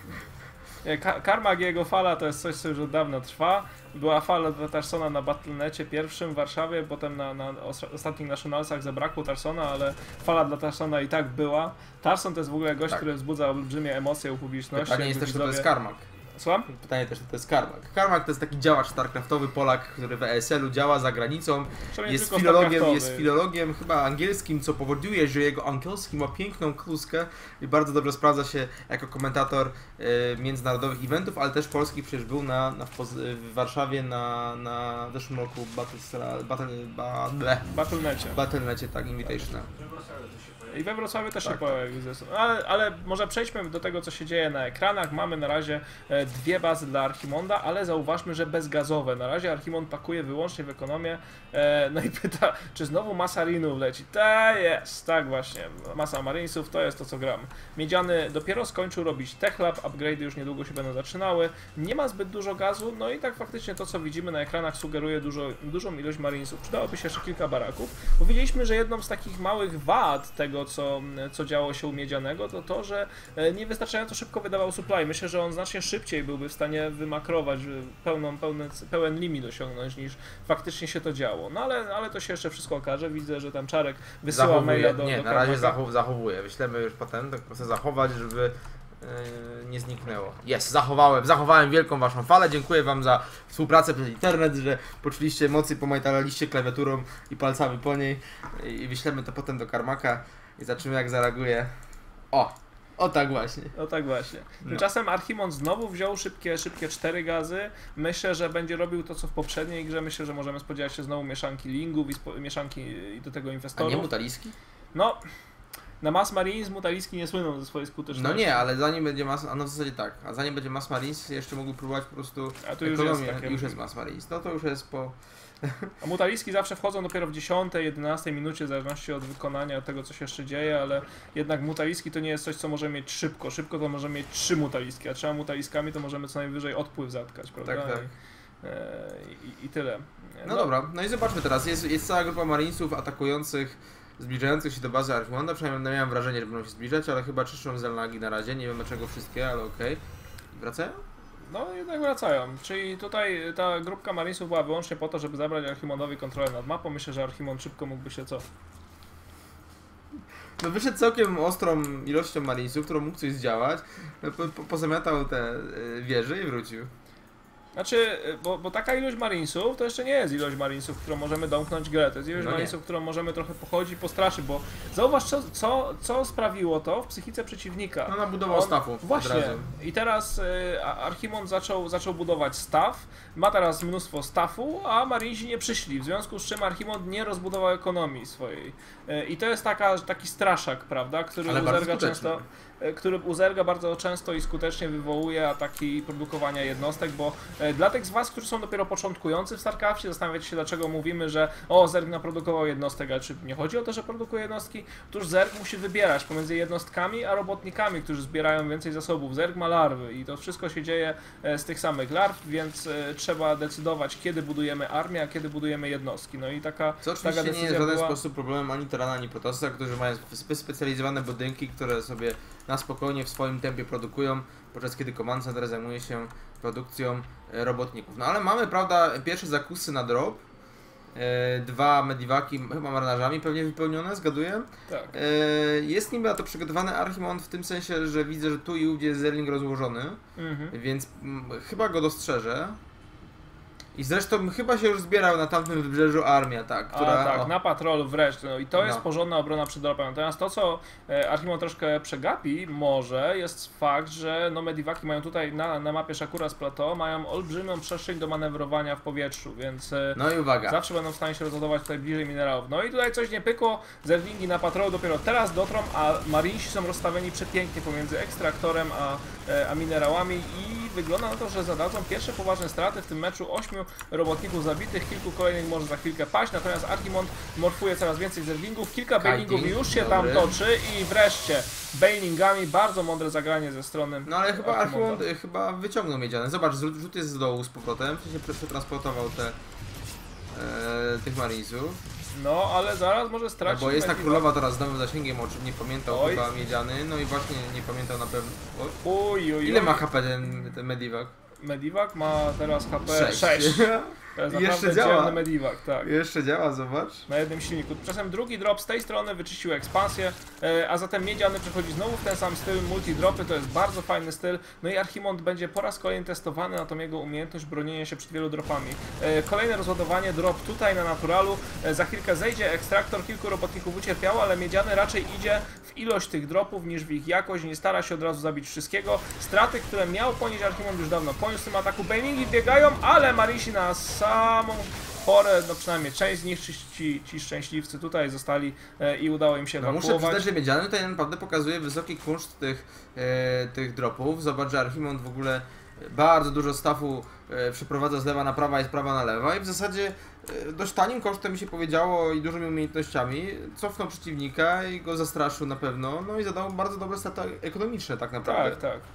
Ka- Karmak i jego fala to jest coś, co już od dawna trwa. Była fala dla Tarsona na Battle.necie pierwszym w Warszawie, potem na, na os- ostatnich Nationalsach zabrakło Tarsona, ale fala dla Tarsona i tak była. Tarson to jest w ogóle gość, Tak. który wzbudza olbrzymie emocje u publiczności. Pytanie jest jakby też, czy to jest widzowie- Karmak. Słucham? Pytanie też, czy to jest Karmak. Karmak to jest taki działacz starcraftowy, Polak, który w E S L u działa za granicą. Zresztą nie Jest tylko filologiem, StarCraftowy. jest filologiem chyba angielskim, co powoduje, że jego angielski ma piękną kluskę i bardzo dobrze sprawdza się jako komentator e, międzynarodowych eventów, ale też polski, przecież był na, na w, Poz- w Warszawie na, na zeszłym roku Battle, battle, ba, ble, Battle.necie. Battle.necie, tak, Invitational. I we Wrocławiu też Tak, się pojawił zresztą. Ale, ale może przejdźmy do tego, co się dzieje na ekranach. Mamy na razie e, dwie bazy dla Archimonda, ale zauważmy, że bezgazowe. Na razie Archimond pakuje wyłącznie w ekonomię. E, no i pyta, czy znowu masa Marinów leci? Ta jest, tak właśnie. Masa Marinesów to jest to, co gram. Miedziany dopiero skończył robić Tech Lab, upgrade'y już niedługo się będą zaczynały. Nie ma zbyt dużo gazu, no i tak faktycznie to, co widzimy na ekranach, sugeruje dużo, dużą ilość Marinesów. Przydałoby się jeszcze kilka baraków, bo widzieliśmy, że jedną z takich małych wad tego, co, co działo się u Miedzianego, to to, że niewystarczająco szybko wydawał supply. Myślę, że on znacznie szybciej szybciej byłby w stanie wymakrować, pełną, pełny, pełen limit osiągnąć niż faktycznie się to działo. No ale, ale to się jeszcze wszystko okaże. Widzę, że tam Czarek wysyła Zachowuję. maila do Nie, do na razie Karmaka. zachow zachowuję. Wyślemy już potem, tak chcę zachować, żeby yy, nie zniknęło. Jest, zachowałem, zachowałem wielką waszą falę. Dziękuję wam za współpracę przez internet, że poczuliście emocje, pomajtalaliście klawiaturą i palcami po niej. I wyślemy to potem do Karmaka i zobaczymy, jak zareaguje. O! O tak właśnie. No tak właśnie. No. Tymczasem Archimond znowu wziął szybkie, szybkie cztery gazy. Myślę, że będzie robił to, co w poprzedniej grze. Myślę, że możemy spodziewać się znowu mieszanki lingów i spo, mieszanki i do tego A inwestorów. nie Mutaliski? No, na Mass Marines Mutaliski nie słyną ze swojej skuteczności. No nie, ale zanim będzie Mass... A no w zasadzie tak. A zanim będzie Mass Marines, jeszcze mógł próbować po prostu A tu już ekonomię. jest takie- Już jest Mass Marines. No to już jest po... A Mutaliski zawsze wchodzą dopiero w dziesiątej, jedenastej minucie, w zależności od wykonania, od tego, co się jeszcze dzieje, ale jednak Mutaliski to nie jest coś, co możemy mieć szybko. Szybko to możemy mieć trzy Mutaliski, a trzema Mutaliskami to możemy co najwyżej odpływ zatkać, prawda? Tak, tak. I, e, i, I tyle. No dobra, no i zobaczmy teraz. Jest, jest cała grupa Marinesów atakujących, zbliżających się do bazy Archimonda. Przynajmniej miałem wrażenie, że będą się zbliżać, ale chyba czyszczą Zelnagi na razie. Nie wiem dlaczego wszystkie, ale okej. Wracają? No jednak wracają, czyli tutaj ta grupka Marinesów była wyłącznie po to, żeby zabrać Archimondowi kontrolę nad mapą. Myślę, że Archimond szybko mógłby się co? No wyszedł całkiem ostrą ilością Marinesów, którą mógł coś zdziałać. Po, po, pozamiatał te y, wieże i wrócił. Znaczy, bo, bo taka ilość Marinesów to jeszcze nie jest ilość Marinesów, którą możemy domknąć grę. To jest ilość No nie. Marinesów, którą możemy trochę pochodzić, postraszyć, bo zauważ co, co, co sprawiło to w psychice przeciwnika. No nabudował On- stafu od Właśnie. razu. I teraz y, A- Archimond zaczął, zaczął budować staff, ma teraz mnóstwo staffu, a Marinesi nie przyszli, w związku z czym Archimond nie rozbudował ekonomii swojej. Y, I to jest taka, taki straszak, prawda, który Ale bardzo uzerga skuteczny. często, y, który uzerga bardzo często i skutecznie wywołuje ataki produkowania jednostek, bo y, dla tych z was, którzy są dopiero początkujący w StarCraftie, zastanawiacie się, dlaczego mówimy, że o, Zerg naprodukował jednostek, ale czy nie chodzi o to, że produkuje jednostki? Otóż Zerg musi wybierać pomiędzy jednostkami a robotnikami, którzy zbierają więcej zasobów. Zerg ma larwy i to wszystko się dzieje e, z tych samych larw, więc e, trzeba decydować, kiedy budujemy armię, a kiedy budujemy jednostki. No i taka, Co taka oczywiście nie decyzja jest w żaden była... sposób problemem ani Terrana, ani Protossa, którzy mają spe- specjalizowane budynki, które sobie na spokojnie w swoim tempie produkują, podczas kiedy Command Center zajmuje się produkcją e, robotników. No ale mamy, prawda, pierwsze zakusy na drop, e, dwa mediwaki, chyba marynarzami pewnie wypełnione, zgaduję. Tak. E, jest niby na to przygotowany Archimond w tym sensie, że widzę, że tu i ówdzie jest Zerling rozłożony, Mhm. więc mm, chyba go dostrzeżę. I zresztą chyba się już zbierał na tamtym wybrzeżu armia, tak, która... A tak, o, na patrolu wreszcie. No i to jest No. porządna obrona przed dropem. Natomiast to, co e, Archimond troszkę przegapi może, jest fakt, że no mediwaki mają tutaj na, na mapie Shakuras Plateau, mają olbrzymią przestrzeń do manewrowania w powietrzu, więc e, No i uwaga. zawsze będą w stanie się rozładować tutaj bliżej minerałów. No i tutaj coś nie pykło, zerwingi na patrolu dopiero teraz dotrą, a Marinesi są rozstawieni przepięknie pomiędzy ekstraktorem a, e, a minerałami i wygląda na to, że zadadzą pierwsze poważne straty w tym meczu. Ośmiu robotników zabitych, kilku kolejnych może za chwilkę paść, natomiast Archimond morfuje coraz więcej zerwingów, kilka Kiting, bailingów już się dobry. tam toczy i wreszcie bailingami, bardzo mądre zagranie ze strony No ale chyba Archimonda. Archimond y, chyba wyciągnął miedziane. Zobacz, rzut, rzut jest z dołu z powrotem, w sensie prze- przetransportował te, e, tych Marinesów. No, ale zaraz może No, stracić bo jest ta Medivac. królowa teraz z nowym zasięgiem, o czym nie pamiętał Oj. chyba miedziany, no i właśnie nie pamiętał na pewno... O, Uj, uj, ile uj. ma H P ten, ten Medivac? Medivac ma teraz H P Sześć. sześć. To jest Jeszcze naprawdę działa. dzielny Medivac, tak. Jeszcze działa, zobacz. Na jednym silniku. Czasem drugi drop z tej strony wyczyścił ekspansję, e, a zatem miedziany przechodzi znowu w ten sam styl, multi-dropy, to jest bardzo fajny styl. No i Archimond będzie po raz kolejny testowany na tą jego umiejętność bronienia się przed wielu dropami. E, kolejne rozładowanie, drop tutaj na naturalu, e, za chwilkę zejdzie ekstraktor, kilku robotników ucierpiało, ale miedziany raczej idzie w ilość tych dropów niż w ich jakość, nie stara się od razu zabić wszystkiego. Straty, które miał ponieść Archimond już dawno poniósł w tym ataku, bailingi biegają, ale Marinesi na samą porę, no przynajmniej część z nich, ci, ci, ci szczęśliwcy tutaj zostali e, i udało im się No muszę ewakuować. przyznać, że miedziany tutaj naprawdę pokazuje wysoki kunszt tych, e, tych dropów. Zobacz, że Archimond w ogóle bardzo dużo staffu e, przeprowadza z lewa na prawa i z prawa na lewa i w zasadzie e, dość tanim kosztem mi się powiedziało i dużymi umiejętnościami cofnął przeciwnika i go zastraszył na pewno, no i zadał bardzo dobre straty ekonomiczne tak naprawdę. Tak, tak.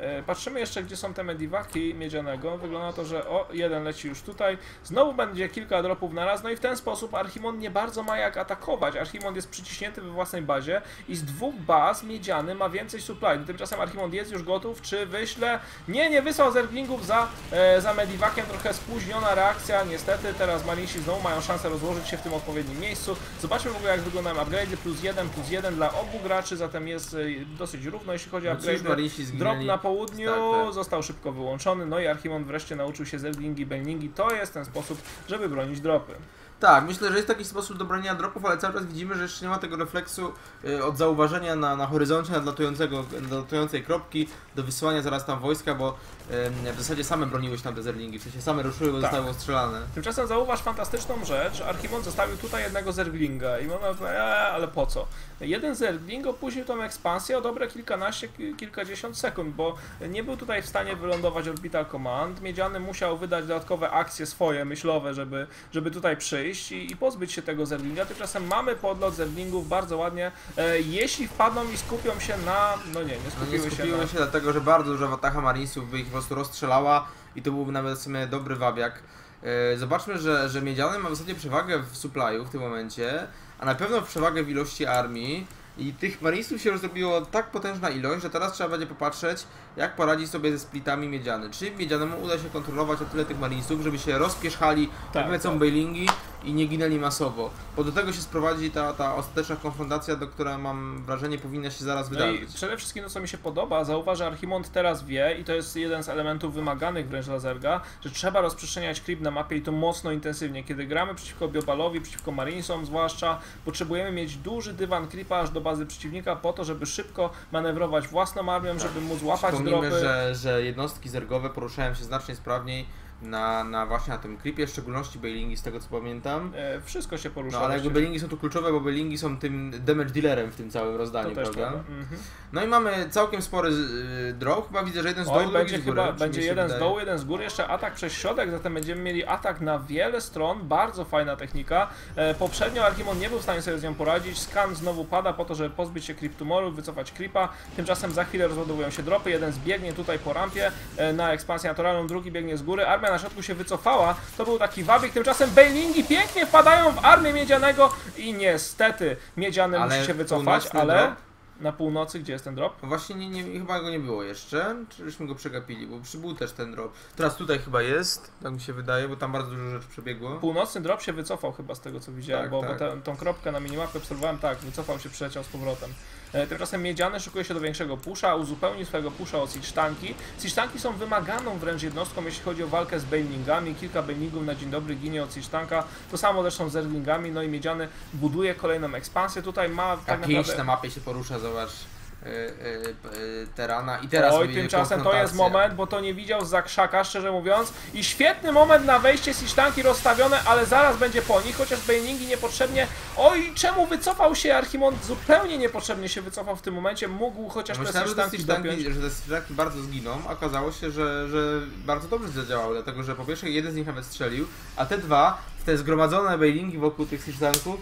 E, patrzymy jeszcze, gdzie są te mediwaki miedzianego. Wygląda na to, że o, jeden leci już tutaj. Znowu będzie kilka dropów na raz, no i w ten sposób Archimond nie bardzo ma jak atakować. Archimond jest przyciśnięty we własnej bazie i z dwóch baz miedziany ma więcej supply. Tymczasem Archimond jest już gotów, czy wyśle? Nie, nie wysłał zerglingów za, e, za mediwakiem, trochę spóźniona reakcja, niestety. Teraz Marinesi znowu mają szansę rozłożyć się w tym odpowiednim miejscu. Zobaczmy w ogóle, jak wyglądają upgrade'y, plus jeden, plus jeden dla obu graczy, zatem jest e, dosyć równo, jeśli chodzi o No cóż, upgrade'y. Marinesi Drop zginęli. na południu Tak, tak. został szybko wyłączony, no i Archimond wreszcie nauczył się zerglingi, bailingi. To jest ten sposób, żeby bronić dropy. Tak, myślę, że jest taki sposób do bronienia dropów, ale cały czas widzimy, że jeszcze nie ma tego refleksu y, od zauważenia na, na horyzoncie nadlatującego, nadlatującej kropki do wysyłania zaraz tam wojska, bo y, w zasadzie same broniły się tam te zerglingi, w sensie same ruszyły, bo Tak. zostały ostrzelane. Tymczasem zauważ fantastyczną rzecz, Archimond zostawił tutaj jednego zerglinga i można powiedzieć, eee, ale po co? Jeden zergling opóźnił tą ekspansję o dobre kilkanaście, kilkadziesiąt sekund, bo nie był tutaj w stanie wylądować Orbital Command. Miedziany musiał wydać dodatkowe akcje swoje, myślowe, żeby, żeby tutaj przyjść i, i pozbyć się tego zerglinga. Tymczasem mamy podlot zerglingów bardzo ładnie, e, jeśli wpadną i skupią się na... no nie, nie No skupiły nie się skupiły na... się dlatego, że bardzo duża watacha Marinesów by ich po prostu rozstrzelała i to byłby nawet w sumie dobry wabiak. Yy, Zobaczmy, że, że Miedziany ma w zasadzie przewagę w supply'u w tym momencie, a na pewno przewagę w ilości armii. I tych Marinesów się już zrobiło tak potężna ilość, że teraz trzeba będzie popatrzeć, jak poradzi sobie ze splitami Miedziany. Czy Miedzianemu uda się kontrolować o tyle tych Marinesów, żeby się rozpieszchali, Tak, jak lecą tak. bailingi i nie ginęli masowo. Bo do tego się sprowadzi ta, ta ostateczna konfrontacja, do której mam wrażenie powinna się zaraz No wydarzyć. i przede wszystkim to, co mi się podoba, zauważ, że Archimond teraz wie, i to jest jeden z elementów wymaganych wręcz dla Zerga, że trzeba rozprzestrzeniać creep na mapie i to mocno intensywnie. Kiedy gramy przeciwko Biobalowi, przeciwko Marinesom zwłaszcza, potrzebujemy mieć duży dywan creepa aż do bazy przeciwnika po to, żeby szybko manewrować własną armią, żeby móc łapać Przypomnijmy, dropy. że, że jednostki zergowe poruszają się znacznie sprawniej na, na właśnie na tym creepie, w szczególności bailingi z tego co pamiętam. E, wszystko się porusza. No ale jakby właściwie. bailingi są tu kluczowe, bo bailingi są tym damage dealerem w tym całym To rozdaniu, też prawda? prawda. Mhm. No i mamy całkiem spory y, drop, chyba widzę, że jeden z dołu, Oj, drugi będzie z góry. chyba czy będzie mi się jeden z wydaje? dołu, jeden z góry, jeszcze atak przez środek, zatem będziemy mieli atak na wiele stron, bardzo fajna technika. E, poprzednio Archimond nie był w stanie sobie z nią poradzić, skan znowu pada po to, żeby pozbyć się Creep Tumoru, wycofać Creepa, tymczasem za chwilę rozładowują się dropy, jeden zbiegnie tutaj po rampie e, na ekspansję naturalną, drugi biegnie z góry, armia na środku się wycofała, to był taki wabik, tymczasem bailingi pięknie wpadają w armię Miedzianego i niestety Miedziany Ale musi się wycofać, północny ale... drop? Na północy, gdzie jest ten drop? No właśnie nie, nie, chyba go nie było jeszcze, czyśmy go przegapili, bo przybył też ten drop. Teraz tutaj chyba jest, tak mi się wydaje, bo tam bardzo dużo rzeczy przebiegło. Północny drop się wycofał chyba z tego co widziałem, Tak, bo, tak. bo tę- tą kropkę na minimapie obserwowałem, tak, wycofał się, przyleciał z powrotem. E, tymczasem Miedziany szykuje się do większego pusza, uzupełni swojego pusza o siege tanki. Siege tanki są wymaganą wręcz jednostką, jeśli chodzi o walkę z bailingami. Kilka bailingów na dzień dobry ginie od siege tanka. To samo zresztą z zerglingami, no i Miedziany buduje kolejną ekspansję. Tutaj ma tak Tak pięć naprawdę... na mapie się porusza, zobacz. y, y, y, Terana i teraz Oj, będzie tymczasem to jest konfrontacja. moment, bo to nie widział za krzaka, szczerze mówiąc. I świetny moment na wejście, siege tanki rozstawione, ale zaraz będzie po nich, chociaż bailingi niepotrzebnie. Oj, czemu wycofał się Archimond? Zupełnie niepotrzebnie się wycofał w tym momencie, mógł chociaż te Myślałem, siege że te tanki siege tanki, dopiąć. że te siege tanki bardzo zginą, a okazało się, że, że bardzo dobrze zadziałały, dlatego że po pierwsze jeden z nich nawet strzelił, a te dwa, te zgromadzone bailingi wokół tych siege tanków.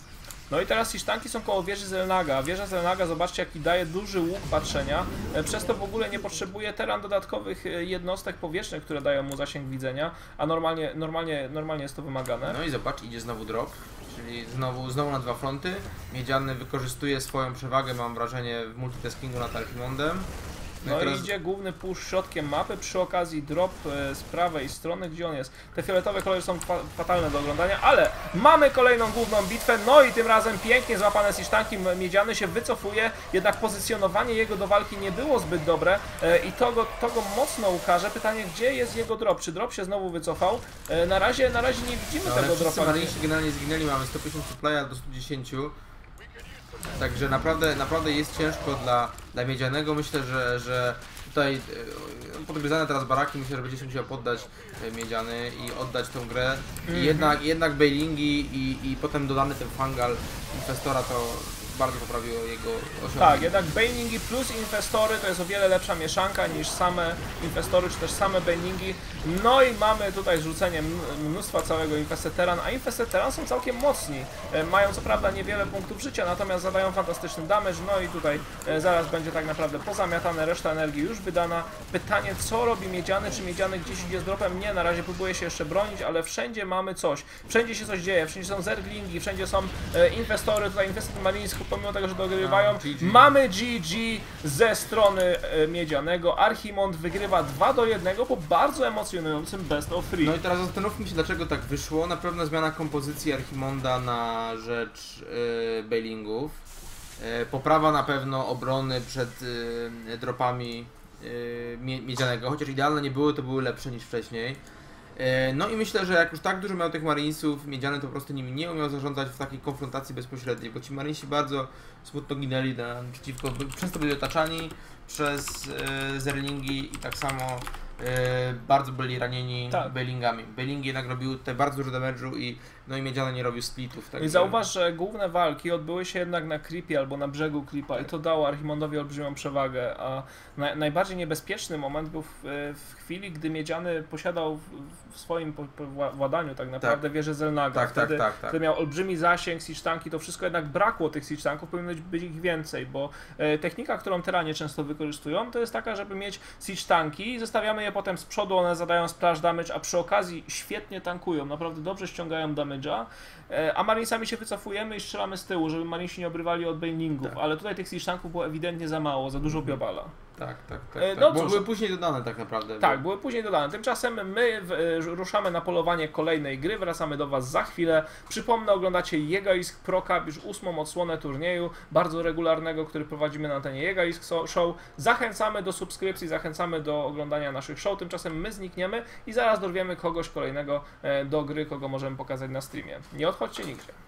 No i teraz siege tanki są koło wieży Zelnaga. Wieża Zelnaga, zobaczcie, jaki daje duży łuk patrzenia. E, Przez to w ogóle nie potrzebuje Teran dodatkowych e, jednostek powietrznych, które dają mu zasięg widzenia, a normalnie, normalnie, normalnie jest to wymagane. No i zobacz, idzie znowu drop, czyli znowu, znowu na dwa fronty. Miedziany wykorzystuje swoją przewagę, mam wrażenie, w multitaskingu nad Archimondem. No teraz- i idzie główny push środkiem mapy, przy okazji drop e, z prawej strony, gdzie on jest. Te fioletowe kolory są fa fatalne do oglądania, ale mamy kolejną główną bitwę, no i tym razem pięknie złapane siege tanki, Miedziany się wycofuje, jednak pozycjonowanie jego do walki nie było zbyt dobre e, i to go, to go mocno ukaże. Pytanie, gdzie jest jego drop? Czy drop się znowu wycofał? E, na, razie, na razie nie widzimy No, ale tego wszyscy dropa. Marinesi generalnie zginęli, mamy sto pięćdziesiąt supplya do stu dziesięciu. Także naprawdę, naprawdę jest ciężko dla, dla Miedzianego. Myślę, że, że tutaj e, podgryzane teraz baraki, myślę, że będzie się musiał poddać e, Miedziany i oddać tę grę. I Mhm. jednak, jednak bailingi i, i potem dodany ten fangal Infestora to bardzo poprawiło jego osiągnięcia. Tak, jednak Banelingi plus Infestory to jest o wiele lepsza mieszanka niż same Infestory, czy też same Banelingi. No i mamy tutaj zrzucenie mnóstwa całego Infesteteran, a Infesteteran są całkiem mocni. E, mają co prawda niewiele punktów życia, natomiast zadają fantastyczny damage, no i tutaj e, zaraz będzie tak naprawdę pozamiatane, reszta energii już wydana. Pytanie, co robi Miedziany, czy Miedziany gdzieś idzie z dropem? Nie, na razie próbuje się jeszcze bronić, ale wszędzie mamy coś. Wszędzie się coś dzieje, wszędzie są Zerglingi, wszędzie są e, Infestory, tutaj Infested Marines, pomimo tego, że dogrywają. No, G G. Mamy G G ze strony e, Miedzianego. Archimond wygrywa dwa do jednego po bardzo emocjonującym best of three. No i teraz zastanówmy się, dlaczego tak wyszło. Na pewno zmiana kompozycji Archimonda na rzecz yy, bailingów. Yy, poprawa na pewno obrony przed yy, dropami yy, mie Miedzianego, chociaż idealne nie były, to były lepsze niż wcześniej. Yy, no i myślę, że jak już tak dużo miał tych Marinesów, Miedziany to po prostu nimi nie umiał zarządzać w takiej konfrontacji bezpośredniej, bo ci Marinesi bardzo smutno ginęli na, przeciwko, często byli otaczani przez yy, Zerlingi i tak samo Yy, bardzo byli ranieni tak. bailingami. Bailingi jednak robiły tutaj bardzo dużo damage'u i no i Miedziany nie robił splitów. I zauważ, że główne walki odbyły się jednak na creepie albo na brzegu creepa i to dało Archimondowi olbrzymią przewagę, a na, najbardziej niebezpieczny moment był w, w chwili, gdy Miedziany posiadał w, w swoim po, po władaniu tak naprawdę tak. wieżę Zelnaga. Tak, wtedy, tak, tak, tak. wtedy miał olbrzymi zasięg, siege tanki, to wszystko jednak brakło tych siege tanków, powinno być ich więcej, bo e, technika, którą Teranie często wykorzystują, to jest taka, żeby mieć siege tanki, zostawiamy je potem z przodu, one zadają splash damage, a przy okazji świetnie tankują, naprawdę dobrze ściągają damage'a, a Marinesami się wycofujemy i strzelamy z tyłu, żeby Marinesi nie obrywali od bailingów, tak. ale tutaj tych siege tanków było ewidentnie za mało, za dużo mhm. biobala. Tak, tak, tak. E, tak. no Bo cóż, były później dodane tak naprawdę. Tak, bo... były później dodane. Tymczasem my w, ruszamy na polowanie kolejnej gry, wracamy do Was za chwilę. Przypomnę, oglądacie Jegaisk Pro Cup, już ósmą odsłonę turnieju, bardzo regularnego, który prowadzimy na antenie Jegaisk Show. Zachęcamy do subskrypcji, zachęcamy do oglądania naszych show, tymczasem my znikniemy i zaraz dorwiemy kogoś kolejnego do gry, kogo możemy pokazać na streamie. Nie odchodźcie nigdzie.